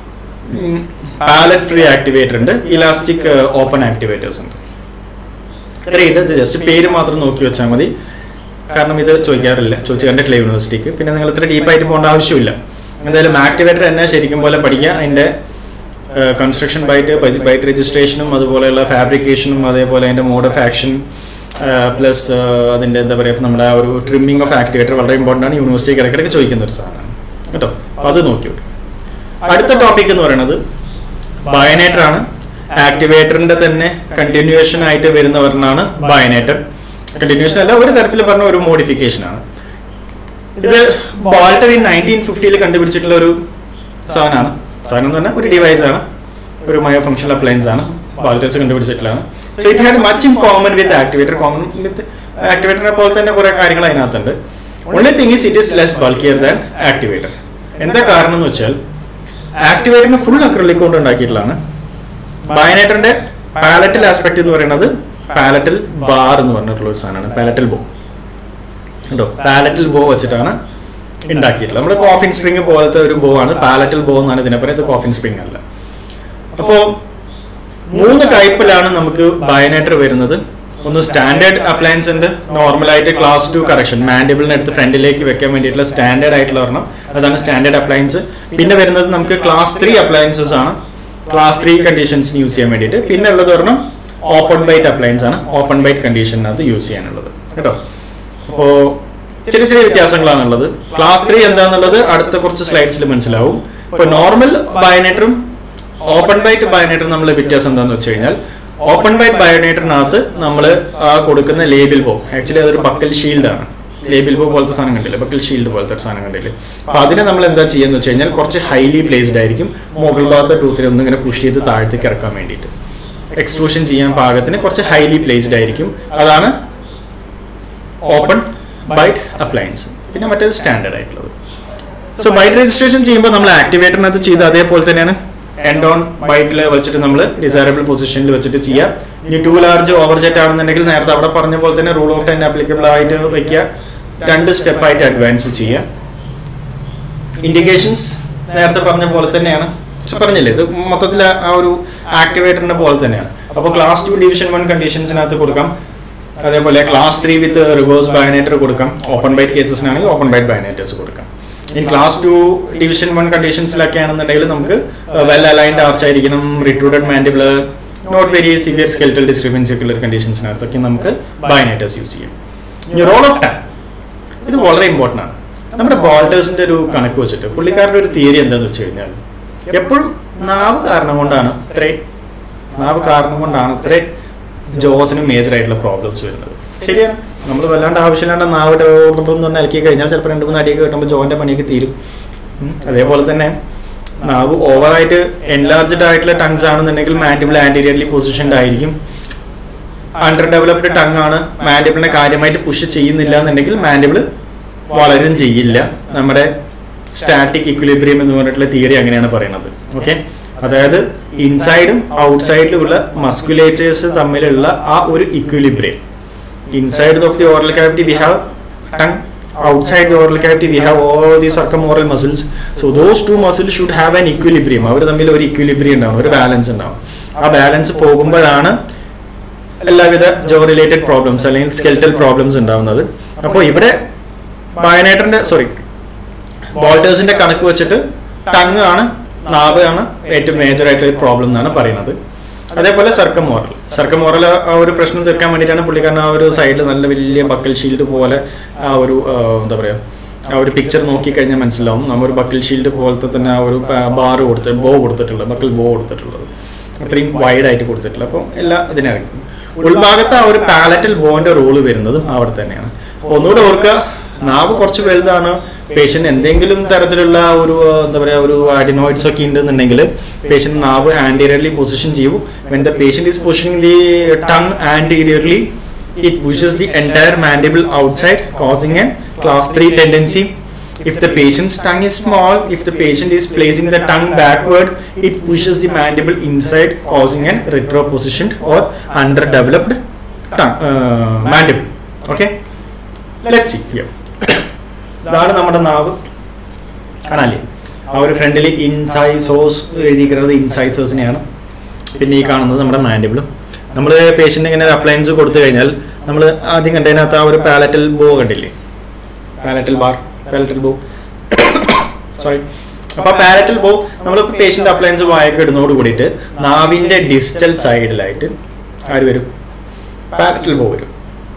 പാലറ്റ് ഫ്രീ ആക്ടിവേറ്റർ ഉണ്ട്, ഇലാസ്റ്റിക് ഓപ്പൺ ആക്ടിവേറ്റേഴ്സ് ഉണ്ട്. ഇത്രയുണ്ട്. ഇത് ജസ്റ്റ് പേര് മാത്രം നോക്കി വെച്ചാൽ മതി, കാരണം ഇത് ചോദിച്ചു കണ്ടിട്ടില്ല യൂണിവേഴ്സിറ്റിക്ക്. പിന്നെ നിങ്ങൾ ഇത്ര ഡീപ്പായിട്ട് പോകേണ്ട ആവശ്യമില്ല. എന്തായാലും ആക്ടിവേറ്റർ തന്നെ ശരിക്കും പോലെ പഠിക്കുക. അതിൻ്റെ കൺസ്ട്രക്ഷൻ ബൈറ്റ് രജിസ്ട്രേഷനും അതുപോലെയുള്ള ഫാബ്രിക്കേഷനും അതേപോലെ അതിൻ്റെ മോഡ് ഓഫ് ആക്ഷൻ പ്ലസ് അതിൻ്റെ എന്താ പറയുക നമ്മുടെ ആ ഒരു ട്രിമ്മിങ് ഓഫ് ആക്ടിവേറ്റർ വളരെ ഇമ്പോർട്ടൻ്റ് ആണ്. യൂണിവേഴ്സിറ്റിക്ക് ഇടയ്ക്കിടയ്ക്ക് ചോദിക്കുന്ന ഒരു സാധനമാണ് കേട്ടോ. അപ്പോൾ അത് നോക്കി വെക്കുക. അടുത്ത ടോപ്പിക് എന്ന് പറയുന്നത് ബയനേറ്റർ ആണ്. ആക്ടിവേറ്ററിന്റെ തന്നെ കണ്ടിന്യൂവേഷൻ ആയിട്ട് വരുന്ന ഒരെണ്ണമാണ് ബയനേറ്റർ. കണ്ടിന്യൂവേഷൻ അല്ല, ഒരു തരത്തിൽ പറഞ്ഞ ഒരു മോഡിഫിക്കേഷൻ ആണ് ഇത്. ബോൾട്ടർ 1950 കണ്ടുപിടിച്ചിട്ടുള്ള ഒരു സാധനമാണ്. സാധനം എന്ന് പറഞ്ഞാൽ ഒരു ഡിവൈസ് ആണ്, ഒരു മയോ ഫംഗ്ഷണൽ അപ്ലയൻസ് ആണ്. ബോൾട്ടേഴ്സ് കണ്ടുപിടിച്ചിട്ടുള്ളതാണ്. So it had much in common with activator. Common with ആക്ടിവേറ്ററിനെ പോലെ തന്നെ കുറെ കാര്യങ്ങൾ അതിനകത്തുണ്ട്. Only thing is it is less bulkier than activator. എന്താ കാരണം എന്ന് വെച്ചാൽ ആക്ടിവേറ്ററിന് ഫുൾ അക്രിലിക് കൊണ്ട് ഉണ്ടാക്കിയിട്ടുള്ളതാണ്. ബയനേറ്ററിന്റെ പാലറ്റൽ ആസ്പെക്ട് എന്ന് പറയുന്നത് പാലറ്റൽ ബാർ എന്ന് പറഞ്ഞിട്ടുള്ള ഒരു സാധനമാണ്, പാലറ്റൽ ബോ കേട്ടോ. പാലറ്റൽ ബോ വെച്ചിട്ടാണ് ഉണ്ടാക്കിയിട്ടുള്ളത്. നമ്മുടെ കോഫിൻ സ്പ്രിങ് പോലത്തെ ഒരു ബോ ആണ്, പാലറ്റൽ ബോ എന്നാണ് ഇതിനെ പറയുന്നത്, കോഫിൻ സ്പ്രിങ് അല്ല. അപ്പോൾ 3 ടൈപ്പിലാണ് നമുക്ക് ബയനേറ്റർ വരുന്നത്. ഒന്ന് സ്റ്റാൻഡേർഡ് അപ്ലയൻസ് ഉണ്ട്, നോർമലായിട്ട് ക്ലാസ് 2 കറക്ഷൻ മാൻഡിബിളിന് അടുത്ത് ഫ്രണ്ടിലേക്ക് വെക്കാൻ വേണ്ടിയിട്ടുള്ള സ്റ്റാൻഡേർഡ് ആയിട്ടുള്ള ഒരെണ്ണം, അതാണ് സ്റ്റാൻഡേർഡ് അപ്ലയൻസ്. പിന്നെ വരുന്നത് നമുക്ക് ക്ലാസ് 3 അപ്ലയൻസസ് ആണ്, ക്ലാസ് 3 കണ്ടീഷൻസിന് യൂസ് ചെയ്യാൻ വേണ്ടിയിട്ട്. പിന്നെ ഉള്ളത് ഒരെണ്ണം ഓപ്പൺ ബൈറ്റ് അപ്ലയൻസ് ആണ്, ഓപ്പൺ ബൈറ്റ് കണ്ടീഷനകത്ത് യൂസ് ചെയ്യാനുള്ളത് കേട്ടോ. അപ്പോൾ ചെറിയ ചെറിയ വ്യത്യാസങ്ങളാണുള്ളത്. ക്ലാസ് 3 എന്താണെന്നുള്ളത് അടുത്ത കുറച്ച് സ്ലൈഡ്സിൽ മനസ്സിലാവും. ഇപ്പോൾ നോർമൽ ബയനേറ്ററും ഓപ്പൺ ബൈറ്റ് ബയനേറ്ററും നമ്മൾ വ്യത്യാസം എന്താണെന്ന് വെച്ച് കഴിഞ്ഞാൽ, ഓപ്പൺ ബൈറ്റ് ബയനേറ്ററിനകത്ത് നമ്മൾ കൊടുക്കുന്ന ലേബിൾ ബോ, ആക്ച്വലി അതൊരു ബക്കൽ ഷീൽഡ് ആണ്. ലേബിൾ ബോ പോലത്തെ സാധനം കണ്ടില്ലേ, ബക്കൽ ഷീൽഡ് പോലത്തെ സാധനം കണ്ടില്ലേ. അപ്പോൾ അതിനെ നമ്മൾ എന്താ ചെയ്യുന്നത് വെച്ച് കഴിഞ്ഞാൽ കുറച്ച് ഹൈലി പ്ലേസ്ഡ് ആയിരിക്കും, മുകൾ ഭാഗത്തെ ടൂത്തിനെ ഒന്നും ഇങ്ങനെ പുഷ് ചെയ്ത് താഴത്തേക്ക് ഇറക്കാൻ വേണ്ടിയിട്ട്, എക്സ്ട്രൂഷൻ ചെയ്യാൻ പാകത്തിന് കുറച്ച് ഹൈലി പ്ലേസ്ഡ് ആയിരിക്കും. അതാണ് ഓപ്പൺ ബൈറ്റ് അപ്ലയൻസ്. പിന്നെ മറ്റേത് സ്റ്റാൻഡേർഡ് ആയിട്ടുള്ളത്. സോ ബൈറ്റ് രജിസ്ട്രേഷൻ ചെയ്യുമ്പോൾ നമ്മൾ ആക്ടിവേറ്ററിനകത്ത് ചെയ്ത് അതേപോലെ തന്നെയാണ് എൻഡ് ഓൺ ബൈറ്റിൽ വെച്ചിട്ട് നമ്മൾ ഡിസൈറബിൾ പൊസിഷനിൽ വെച്ചിട്ട് ചെയ്യാം. ഇനി 2 ലാർജ് ഓവർ ജെറ്റ് ആണെന്നുണ്ടെങ്കിൽ നേരത്തെ അവിടെ പറഞ്ഞ പോലെ തന്നെ റൂൾ ഓഫ് 10 ആപ്ലിക്കബിൾ ആയിട്ട് വയ്ക്കുക, 2 സ്റ്റെപ്പായിട്ട് അഡ്വാൻസ് ചെയ്യാം. ഇൻഡിക്കേഷൻസ് നേരത്തെ പറഞ്ഞ പോലെ തന്നെയാണ്, പറഞ്ഞില്ലേ, ഇത് മൊത്തത്തിൽ ആ ഒരു ആക്ടിവേറ്ററിന്റെ പോലെ തന്നെയാണ്. അപ്പോൾ ക്ലാസ് 2 ഡിവിഷൻ 1 കണ്ടീഷൻസിനകത്ത് കൊടുക്കാം, അതേപോലെ ക്ലാസ് 3 വിത്ത് റിവേഴ്സ് ബയനേറ്റർ കൊടുക്കാം. ഓപ്പൺ ബൈറ്റ് കേസസിനാണെങ്കിൽ ഓപ്പൺ ബൈറ്റ് ബയനേറ്റേഴ്സ് കൊടുക്കാം. ഇൻ ക്ലാസ് 2 ഡിവിഷൻ 1 കണ്ടീഷൻസിലൊക്കെ ആണെന്നുണ്ടെങ്കിൽ നമുക്ക് വെൽ അലൈൻഡ് ആർച്ച് ആയിരിക്കണം, retruded mandible, not very severe skeletal disturbance ഒക്കെ ഉള്ള കണ്ടീഷൻസിനകത്തൊക്കെ നമുക്ക് ബയോനൈറ്റേഴ്സ് യൂസ് ചെയ്യാം. ഇനി റോൾ ഓഫ് ടങ്, ഇത് വളരെ ഇമ്പോർട്ടൻ്റ് ആണ്. നമ്മുടെ ബോൾഡേഴ്സിന്റെ ഒരു കണക്ക് വെച്ചിട്ട് പുള്ളിക്കാരുടെ ഒരു തിയറി എന്താണെന്ന് വെച്ച് കഴിഞ്ഞാൽ എപ്പോഴും നാവ് കാരണം കൊണ്ടാണ് ഇത്രേ ജോസിനും മേജർ ആയിട്ടുള്ള പ്രോബ്ലംസ് വരുന്നത്. ശരിയാണ്, നമ്മൾ വല്ലാണ്ട് ആവശ്യമില്ലാണ്ട് നാവിട്ട് ഒന്ന് ഇളക്കി കഴിഞ്ഞാൽ ചിലപ്പോൾ 2-3 അടിയൊക്കെ കിട്ടുമ്പോൾ ജോയിൻ്റെ പണിയൊക്കെ തീരും. അതേപോലെ തന്നെ നാവ് ഓവറായിട്ട് എൻലാർജ്ഡ് ആയിട്ടുള്ള ടങ്സ് ആണെന്നുണ്ടെങ്കിൽ മാൻഡിബിൾ ആന്റീരിയർലി പൊസിഷൻഡ് ആയിരിക്കും. അണ്ടർ ഡെവലപ്ഡ് ടങ് ആണ്, മാൻഡിബിളിനെ കാര്യമായിട്ട് പുഷ് ചെയ്യുന്നില്ല എന്നുണ്ടെങ്കിൽ മാൻഡിബിൾ വളരും ചെയ്യില്ല. നമ്മുടെ സ്റ്റാറ്റിക് ഇക്വിലിബ്രിയം എന്ന് പറഞ്ഞിട്ടുള്ള തിയറി അങ്ങനെയാണ് പറയുന്നത്. ഓക്കെ, അതായത് ഇൻസൈഡും ഔട്ട്സൈഡിലുമുള്ള മസ്കുലേച്ചേഴ്സ് തമ്മിലുള്ള ആ ഒരു equilibrium. Inside of the oral cavity we have tongue, outside the oral cavity we have all the circumoral muscles, so those two muscles should have an equilibrium. അവർ തമ്മിൽ ഒരു equilibrium ഉണ്ടാവും, ഒരു ബാലൻസ് ഉണ്ടാവും. ആ ബാലൻസ് പോകുമ്പോഴാണ് എല്ലാവിധ ജോ റിലേറ്റഡ് പ്രോബ്ലംസ് അല്ലെങ്കിൽ സ്കെൽറ്റൽ പ്രോബ്ലംസ് ഉണ്ടാവുന്നത്. അപ്പോൾ ഇവിടെ ബോൾഡേഴ്സിന്റെ കണക്ക് വെച്ചിട്ട് ടങ് ആണ്, നാവ് ആണ് ഏറ്റവും മേജർ ആയിട്ടുള്ള പ്രോബ്ലം എന്നാണ് പറയുന്നത്. അതേപോലെ സർക്കമോറൽ ആ ഒരു പ്രശ്നം തീർക്കാൻ വേണ്ടിയിട്ടാണ് പുള്ളിക്കാരൻ ആ ഒരു സൈഡിൽ നല്ല വലിയ ബക്കൽ ഷീൽഡ് പോലെ ആ ഒരു എന്താ പറയുക, ആ ഒരു പിക്ചർ നോക്കിക്കഴിഞ്ഞാൽ മനസ്സിലാവും. നമ്മൊരു ബക്കൽ ഷീൽഡ് പോലത്തെ തന്നെ ആ ഒരു ബോ കൊടുത്തിട്ടുള്ളത്, ബക്കൽ ബോ കൊടുത്തിട്ടുള്ളത് അത്രയും വൈഡായിട്ട് കൊടുത്തിട്ടുള്ളത്. അപ്പം എല്ലാ ഇതിനറിയും ഉൾഭാഗത്ത് ആ ഒരു പാലറ്റൽ ബോന്റെ റോള് വരുന്നതും അവിടെ തന്നെയാണ്. ഒന്നുകൂടെ ഓർക്കുക, നാവ് കുറച്ച് വലുതാണ്, പേഷ്യന്റ് എന്തെങ്കിലും തരത്തിലുള്ള ഒരു എന്താ പറയുക ഒരു അഡിനോയിഡ്സ് ഒക്കെ ഉണ്ടെന്നുണ്ടെങ്കിൽ പേഷ്യന്റ് നാവ് ആന്റീരിയർലി പൊസിഷൻ ചെയ്യും. When the patient is positioning the tongue anteriorly it pushes the entire mandible outside causing a class 3 tendency. If the patient's tongue is small, if the patient is placing the tongue backward, it pushes the mandible inside causing a retropositioned or underdeveloped tongue, mandible. Okay, let's see here. ഇതാണ് നമ്മുടെ നാവ്, കാണാല്ലേ? ആ ഒരു ഫ്രണ്ടിൽ ഇൻസൈസോസ് എഴുതിയിരിക്കുന്നത് ഇൻസൈസേഴ്സിനെയാണ്. പിന്നെ ഈ കാണുന്നത് നമ്മുടെ മാൻഡിബിളും. നമ്മൾ പേഷ്യൻ്റ് ഇങ്ങനെ അപ്ലയൻസ് കൊടുത്തു കഴിഞ്ഞാൽ നമ്മൾ ആദ്യം കണ്ടതിനകത്ത് ആ ഒരു പാലറ്റൽ ബോ കണ്ടില്ലേ, പാലറ്റൽ ബോ സോറി. അപ്പോൾ പാലറ്റൽ ബോ നമ്മൾ പേഷ്യൻ്റ് അപ്ലയൻസ് വായൊക്കെ ഇടുന്നതോട് കൂടിയിട്ട് നാവിൻ്റെ ഡിസ്റ്റൽ സൈഡിലായിട്ട് ആര് വരും? പാലറ്റൽ ബോ വരും.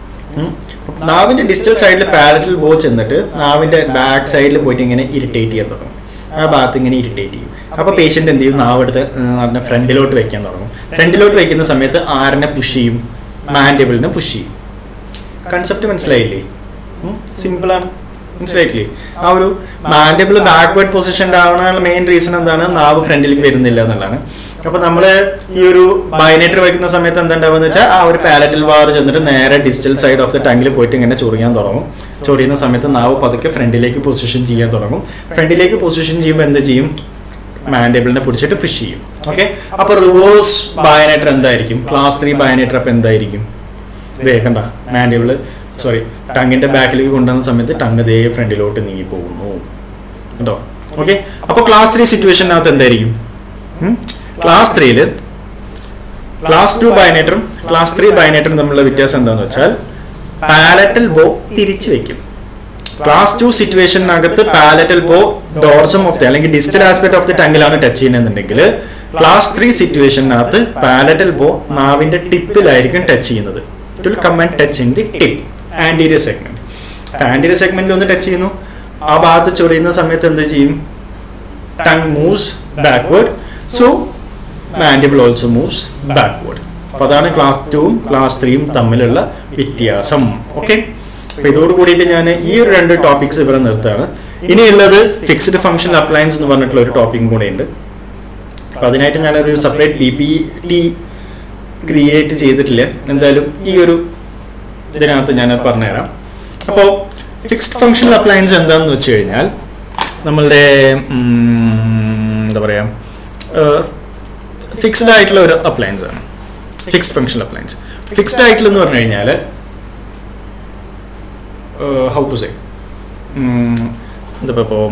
നാവിൻ്റെ ഡിസ്റ്റൽ സൈഡിൽ പാലറ്റൽ ബോ ചെന്നിട്ട് നാവിൻ്റെ ബാക്ക് സൈഡിൽ പോയിട്ട് ഇങ്ങനെ ഇറിറ്റേറ്റ് ചെയ്യാൻ തുടങ്ങും. ആ ഭാഗത്ത് ഇങ്ങനെ ഇറിറ്റേറ്റ് ചെയ്യും. അപ്പോൾ പേഷ്യൻ്റ് എന്ത് ചെയ്യും? നാവെടുത്ത് അതിനെ ഫ്രണ്ടിലോട്ട് വെക്കാൻ തുടങ്ങും. ഫ്രണ്ടിലോട്ട് വെക്കുന്ന സമയത്ത് ആരിനെ പുഷ് ചെയ്യും? മാൻഡിബിളിനെ പുഷ് ചെയ്യും. കൺസെപ്റ്റ് മനസ്സിലായില്ലേ? സിമ്പിളാണ്, മനസ്സിലായിട്ടില്ലേ? ആ ഒരു മാൻഡിബിൾ ബാക്ക്വേർഡ് പൊസിഷൻഡ് ആവണ മെയിൻ റീസൺ എന്താണ്? നാവ് ഫ്രണ്ടിലേക്ക് വരുന്നില്ല എന്നുള്ളതാണ്. അപ്പോൾ നമ്മൾ ഈ ഒരു ബൈനേറ്റർ വയ്ക്കുന്ന സമയത്ത് എന്താ ഉണ്ടാവുക വെച്ചാൽ ആ ഒരു പാലറ്റൽ വാർ ചെന്നിട്ട് നേരെ ഡിസ്റ്റൽ സൈഡ് ഓഫ് ദ ടങ്ങിൽ പോയിട്ട് ഇങ്ങനെ ചൊറിയാൻ തുടങ്ങും. ചൊറിയുന്ന സമയത്ത് നാവ് പതുക്കെ ഫ്രണ്ടിലേക്ക് പൊസിഷൻ ചെയ്യാൻ തുടങ്ങും. ഫ്രണ്ടിലേക്ക് പൊസിഷൻ ചെയ്യുമ്പോൾ എന്ത് ചെയ്യും? മാൻഡിബിളിനെ പിടിച്ചിട്ട് പുഷ് ചെയ്യും. ഓക്കെ, അപ്പോൾ റിവേഴ്സ് ബയോനേറ്റർ എന്തായിരിക്കും? ക്ലാസ് 3 ബയോനേറ്റർ അപ്പോൾ എന്തായിരിക്കും? വേഗണ്ട മാൻഡിബിള് ടങ്ങിന്റെ ബാക്കിലേക്ക് കൊണ്ടുവന്ന സമയത്ത് ടങ് ദേ ഫ്രണ്ടിലോട്ട് നീങ്ങി പോകുന്നു കേട്ടോ. ഓക്കെ, അപ്പോൾ ക്ലാസ് 3 സിറ്റുവേഷനകത്ത് എന്തായിരിക്കും? ക്ലാസ് 3 ക്ലാസ് 2 ബയോനേറ്ററും ക്ലാസ് 3 ബയോനേറ്ററും തമ്മിലുള്ള വ്യത്യാസം എന്താണെന്ന് വെച്ചാൽ പാലറ്റൽ ബോ തിരിച്ചു വെക്കും. ക്ലാസ് 2 സിറ്റുവേഷനകത്ത് palatal bow dorsum of the അല്ലെങ്കിൽ ഡിസ്റ്റൽ ആസ്പെക്ട് ഓഫ് ദി ടങ്ങിലാണ് ടച്ച് ചെയ്യുന്നതെന്നുണ്ടെങ്കിൽ ക്ലാസ് 3 സിറ്റുവേഷനകത്ത് പാലറ്റൽ ബോ നാവിന്റെ ടിപ്പിലായിരിക്കും ടച്ച് ചെയ്യുന്നത്. It will come and touch in the tip, anterior segment. Anterior സെഗ്മെന്റിൽ ഒന്ന് ടച്ച് ചെയ്യുന്നു, ആ ഭാഗത്ത് ചൊറിയുന്ന സമയത്ത് എന്ത് ചെയ്യും? Tongue moves backward, so mandible also moves backward. അപ്പോൾ അതാണ് ക്ലാസ് 2ഉം ക്ലാസ് 3ഉം തമ്മിലുള്ള വ്യത്യാസം. ഓക്കെ, അപ്പോൾ ഇതോട് കൂടിയിട്ട് ഞാൻ ഈ ഒരു 2 ടോപ്പിക്സ് ഇവിടെ നിർത്താണ്. ഇനിയുള്ളത് ഫിക്സ്ഡ് ഫംഗ്ഷണൽ അപ്ലയൻസ് എന്ന് പറഞ്ഞിട്ടുള്ള ഒരു ടോപ്പിക്കും കൂടെ ഉണ്ട്. അപ്പോൾ അതിനായിട്ട് ഞാനൊരു സെപ്പറേറ്റ് PPT ക്രിയേറ്റ് ചെയ്തിട്ടില്ല. എന്തായാലും ഈ ഒരു ഇതിനകത്ത് ഞാൻ പറഞ്ഞുതരാം. അപ്പോൾ ഫിക്സ്ഡ് ഫംഗ്ഷണൽ അപ്ലയൻസ് എന്താണെന്ന് വെച്ച് കഴിഞ്ഞാൽ നമ്മളുടെ എന്താ പറയുക ഫിക്സ്ഡ് ആയിട്ടുള്ള ഒരു അപ്ലയൻസ് ആണ് ഫിക്സ്ഡ് ഫംഗ്ഷണൽ അപ്ലയൻസ്. ഫിക്സ്ഡ് ആയിട്ടുള്ള എന്ന് പറഞ്ഞു കഴിഞ്ഞാൽ ഹൗ ടു സേ എന്താ ഇപ്പോൾ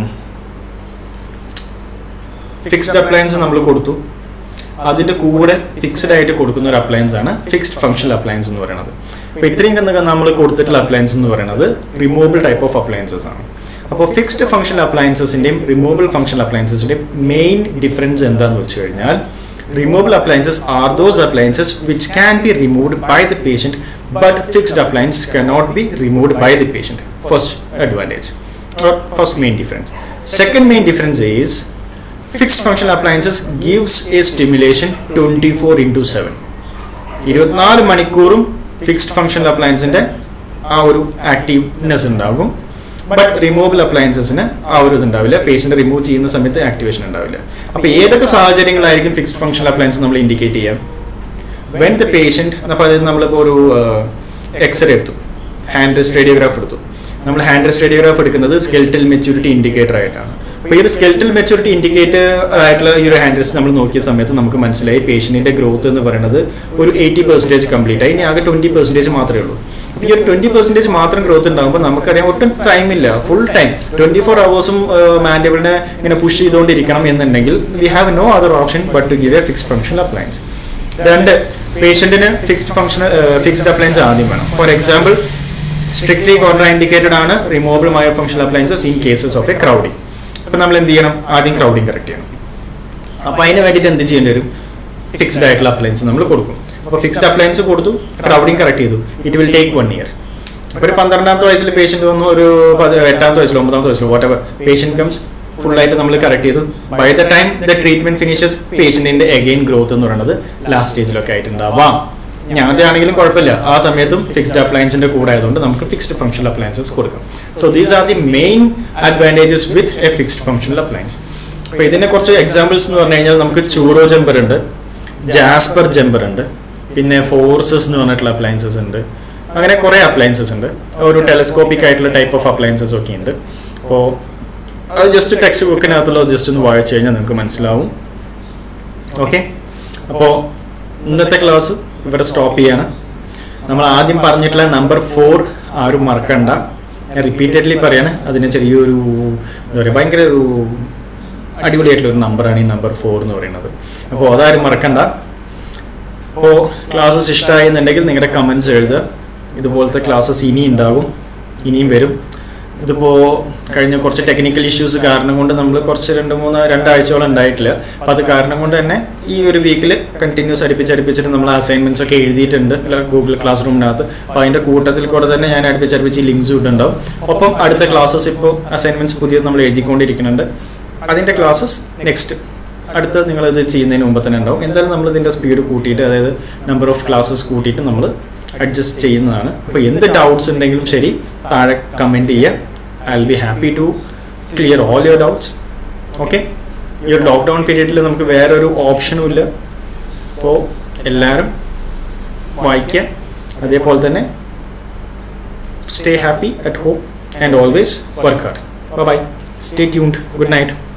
ഫിക്സ്ഡ് അപ്ലയൻസ് നമ്മൾ കൊടുത്തു, അതിൻ്റെ കൂടെ ഫിക്സ്ഡ് ആയിട്ട് കൊടുക്കുന്ന ഒരു അപ്ലയൻസ് ആണ് ഫിക്സ്ഡ് ഫംഗ്ഷണൽ അപ്ലയൻസ് എന്ന് പറയുന്നത്. അപ്പോൾ ഇത്രയും നമ്മൾ കൊടുത്തിട്ടുള്ള അപ്ലയൻസ് എന്ന് പറയുന്നത് റിമൂവബിൾ ടൈപ്പ് ഓഫ് അപ്ലയൻസസ് ആണ്. അപ്പോൾ ഫിക്സ്ഡ് ഫംഗ്ഷണൽ അപ്ലയൻസസിൻ്റെയും റിമൂവബിൾ ഫംഗ്ഷണൽ അപ്ലയൻസസിൻ്റെയും മെയിൻ ഡിഫറൻസ് എന്താണെന്ന് വെച്ച് കഴിഞ്ഞാൽ removable appliances are those appliances which can be removed by the patient, but fixed appliances cannot be removed by the patient. First advantage or first main difference. Second main difference is fixed functional appliances gives a stimulation 24/7. 24 മണിക്കൂറും fixed functional അപ്ലയൻസിന്റെ ആ ഒരു activeness ഉണ്ടാകും. But removable അപ്ലയൻസസിന് ആ ഒരു ഇതുണ്ടാവില്ല. Patient remove ചെയ്യുന്ന സമയത്ത് activation ഉണ്ടാവില്ല. അപ്പോൾ ഏതൊക്കെ സാഹചര്യങ്ങളായിരിക്കും ഫിക്സ്ഡ് ഫങ്ഷണൽ അപ്ലയൻസ് നമ്മൾ ഇൻഡിക്കേറ്റ് ചെയ്യാം? വെൻ ദ പേഷ്യന്റ്, അപ്പോൾ അതായത് നമ്മളിപ്പോൾ ഒരു എക്സ്റേ എടുത്തു, ഹാൻഡ് റെസ്റ്റ് റേഡിയോഗ്രാഫ് എടുത്തു. നമ്മൾ ഹാൻഡ് റെസ്റ്റ് റേഡിയോഗ്രാഫ് എടുക്കുന്നത് സ്കെൽറ്റൽ മെച്യൂരിറ്റി ഇൻഡിക്കേറ്റർ ആയിട്ടാണ്. അപ്പോൾ ഈ ഒരു സ്കെൽറ്റൽ മെച്യൂരിറ്റി ഇൻഡിക്കേറ്റർ ആയിട്ടുള്ള ഈ ഒരു ഹാൻഡ് റെസ്റ്റ് നമ്മൾ നോക്കിയ സമയത്ത് നമുക്ക് മനസ്സിലായി പേഷ്യന്റിന്റെ ഗ്രോത്ത് എന്ന് പറയുന്നത് ഒരു 80% കംപ്ലീറ്റ് ആയി. ഇനി ആകെ 20% മാത്രമേ ഉള്ളൂ. ഈ ഒരു 20% മാത്രം ഗ്രോത്ത് ഉണ്ടാകുമ്പോൾ നമുക്കറിയാം ഒട്ടും ടൈമില്ല, ഫുൾ ടൈം 24 hours മാൻഡിബിളിനെ ഇങ്ങനെ പുഷ് ചെയ്തുകൊണ്ടിരിക്കണം എന്നുണ്ടെങ്കിൽ we have no other option but to give a fixed functional appliance. രണ്ട്, പേഷ്യന്റിന് ഫിക്സ്ഡ് അപ്ലയൻസ് ആദ്യം വേണം. For example, strictly contra indicated ആണ് removable myofunctional appliances in cases of a crowding. അപ്പോൾ നമ്മൾ എന്ത് ചെയ്യണം? ആദ്യം ക്രൗഡിംഗ് കറക്റ്റ് ചെയ്യണം. അപ്പോൾ അതിന് വേണ്ടിയിട്ട് എന്ത് ചെയ്യേണ്ടി വരും? ഫിക്സ്ഡ് ആയിട്ടുള്ള അപ്ലയൻസ് നമ്മൾ കൊടുക്കും. അപ്പോൾ ഫിക്സ്ഡ് അപ്ലയൻസ് കൊടുത്തു, ക്രൗഡിംഗ് കറക്റ്റ് ചെയ്തു. It will take 1 year. അപ്പോൾ ഒരു 12ാമത്തെ വയസ്സിൽ പേഷ്യന്റ് വന്നു, ഒരു 8ാമത്തെ വയസ്സിലോ 9ാമത്തെ വയസ്സിലോ വാട്ട് എവർ പേഷ്യന്റ് കംസ്, ഫുള്ളായിട്ട് നമ്മൾ കറക്റ്റ് ചെയ്തു. By the time the treatment finishes പേഷ്യന്റിന്റെ അഗെയിൻ ഗ്രോത്ത് എന്ന് പറയുന്നത് ലാസ്റ്റ് സ്റ്റേജിലൊക്കെ ആയിട്ടുണ്ടാവാം. ഞാനതാണെങ്കിലും കുഴപ്പമില്ല, ആ സമയത്തും ഫിക്സ്ഡ് അപ്ലയൻസിന്റെ കൂടെ ആയതുകൊണ്ട് നമുക്ക് ഫിക്സ്ഡ് ഫങ്ഷണൽ അപ്ലയൻസസ് കൊടുക്കാം. So these are the main advantages with a fixed functional appliance. അപ്പോൾ ഇതിന്റെ കുറച്ച് എക്സാമ്പിൾസ് എന്ന് പറഞ്ഞു കഴിഞ്ഞാൽ നമുക്ക് ചൂറോ ജമ്പർ ഉണ്ട്, ജാസ്പർ ജമ്പർ ഉണ്ട്, പിന്നെ ഫോഴ്സസ് എന്ന് പറഞ്ഞിട്ടുള്ള അപ്ലയൻസസ് ഉണ്ട്. അങ്ങനെ കുറേ അപ്ലയൻസസ് ഉണ്ട്. ഒരു ടെലസ്കോപ്പിക് ആയിട്ടുള്ള ടൈപ്പ് ഓഫ് അപ്ലയൻസസ് ഒക്കെ ഉണ്ട്. അപ്പോൾ അത് ജസ്റ്റ് ടെക്സ്റ്റ് ബുക്കിനകത്തുള്ള ജസ്റ്റ് ഒന്ന് വായിച്ചു കഴിഞ്ഞാൽ നിങ്ങൾക്ക് മനസ്സിലാവും. ഓക്കെ, അപ്പോൾ ഇന്നത്തെ ക്ലാസ് ഇവിടെ സ്റ്റോപ്പ് ചെയ്യാണ്. നമ്മൾ ആദ്യം പറഞ്ഞിട്ടുള്ള നമ്പർ 4 ആരും മറക്കണ്ട. ഞാൻ റിപ്പീറ്റഡ്ലി പറയാണ്, അതിന് ചെറിയൊരു എന്താ പറയുക, ഭയങ്കര ഒരു അടിപൊളിയായിട്ടുള്ള ഒരു നമ്പറാണ് ഈ നമ്പർ 4 എന്ന് പറയുന്നത്. അപ്പോൾ അതാരും മറക്കണ്ട. അപ്പോൾ ക്ലാസ്സസ് ഇഷ്ടമായി എന്നുണ്ടെങ്കിൽ നിങ്ങളുടെ കമൻറ്റ്സ് എഴുതുക. ഇതുപോലത്തെ ക്ലാസ്സസ് ഇനിയും ഉണ്ടാകും, ഇനിയും വരും. ഇതിപ്പോൾ കഴിഞ്ഞ കുറച്ച് ടെക്നിക്കൽ ഇഷ്യൂസ് കാരണം കൊണ്ട് നമ്മൾ കുറച്ച് 2 ആഴ്ചയോളം ഉണ്ടായിട്ടില്ല. അപ്പോൾ അത് കാരണം കൊണ്ട് തന്നെ ഈ ഒരു വീക്കിൽ കണ്ടിന്യൂസ് അടുപ്പിച്ചിട്ട് നമ്മൾ അസൈൻമെൻറ്റ്സ് ഒക്കെ എഴുതിയിട്ടുണ്ട് ഗൂഗിൾ ക്ലാസ് റൂമിനകത്ത്. അപ്പോൾ അതിൻ്റെ കൂട്ടത്തിൽ കൂടെ തന്നെ ഞാൻ അടുപ്പിച്ച് ലിങ്ക്സ് ഇട്ടുണ്ടാവും. ഒപ്പം അടുത്ത ക്ലാസ്സസ് ഇപ്പോൾ അസൈൻമെൻറ്റ്സ് പുതിയത് നമ്മൾ എഴുതിക്കൊണ്ടിരിക്കുന്നുണ്ട്. അതിൻ്റെ ക്ലാസ്സസ് നെക്സ്റ്റ് അടുത്ത് നിങ്ങളിത് ചെയ്യുന്നതിന് മുമ്പ് തന്നെ ഉണ്ടാവും. എന്തായാലും നമ്മൾ ഇതിൻ്റെ സ്പീഡ് കൂട്ടിയിട്ട്, അതായത് നമ്പർ ഓഫ് ക്ലാസ്സസ് കൂട്ടിയിട്ട് നമ്മൾ അഡ്ജസ്റ്റ് ചെയ്യുന്നതാണ്. അപ്പോൾ എന്ത് ഡൗട്ട്സ് ഉണ്ടെങ്കിലും ശരി താഴെ കമൻറ്റ് ചെയ്യുക. I will be happy to clear all your doubts. Okay, ഈ ഒരു ലോക്ക്ഡൗൺ പീരീഡിൽ നമുക്ക് വേറൊരു ഓപ്ഷനും ഇല്ല. അപ്പോൾ എല്ലാവരും വായിക്കുക. അതേപോലെ തന്നെ stay happy at home and always work hard. Bye. Stay tuned. Good night.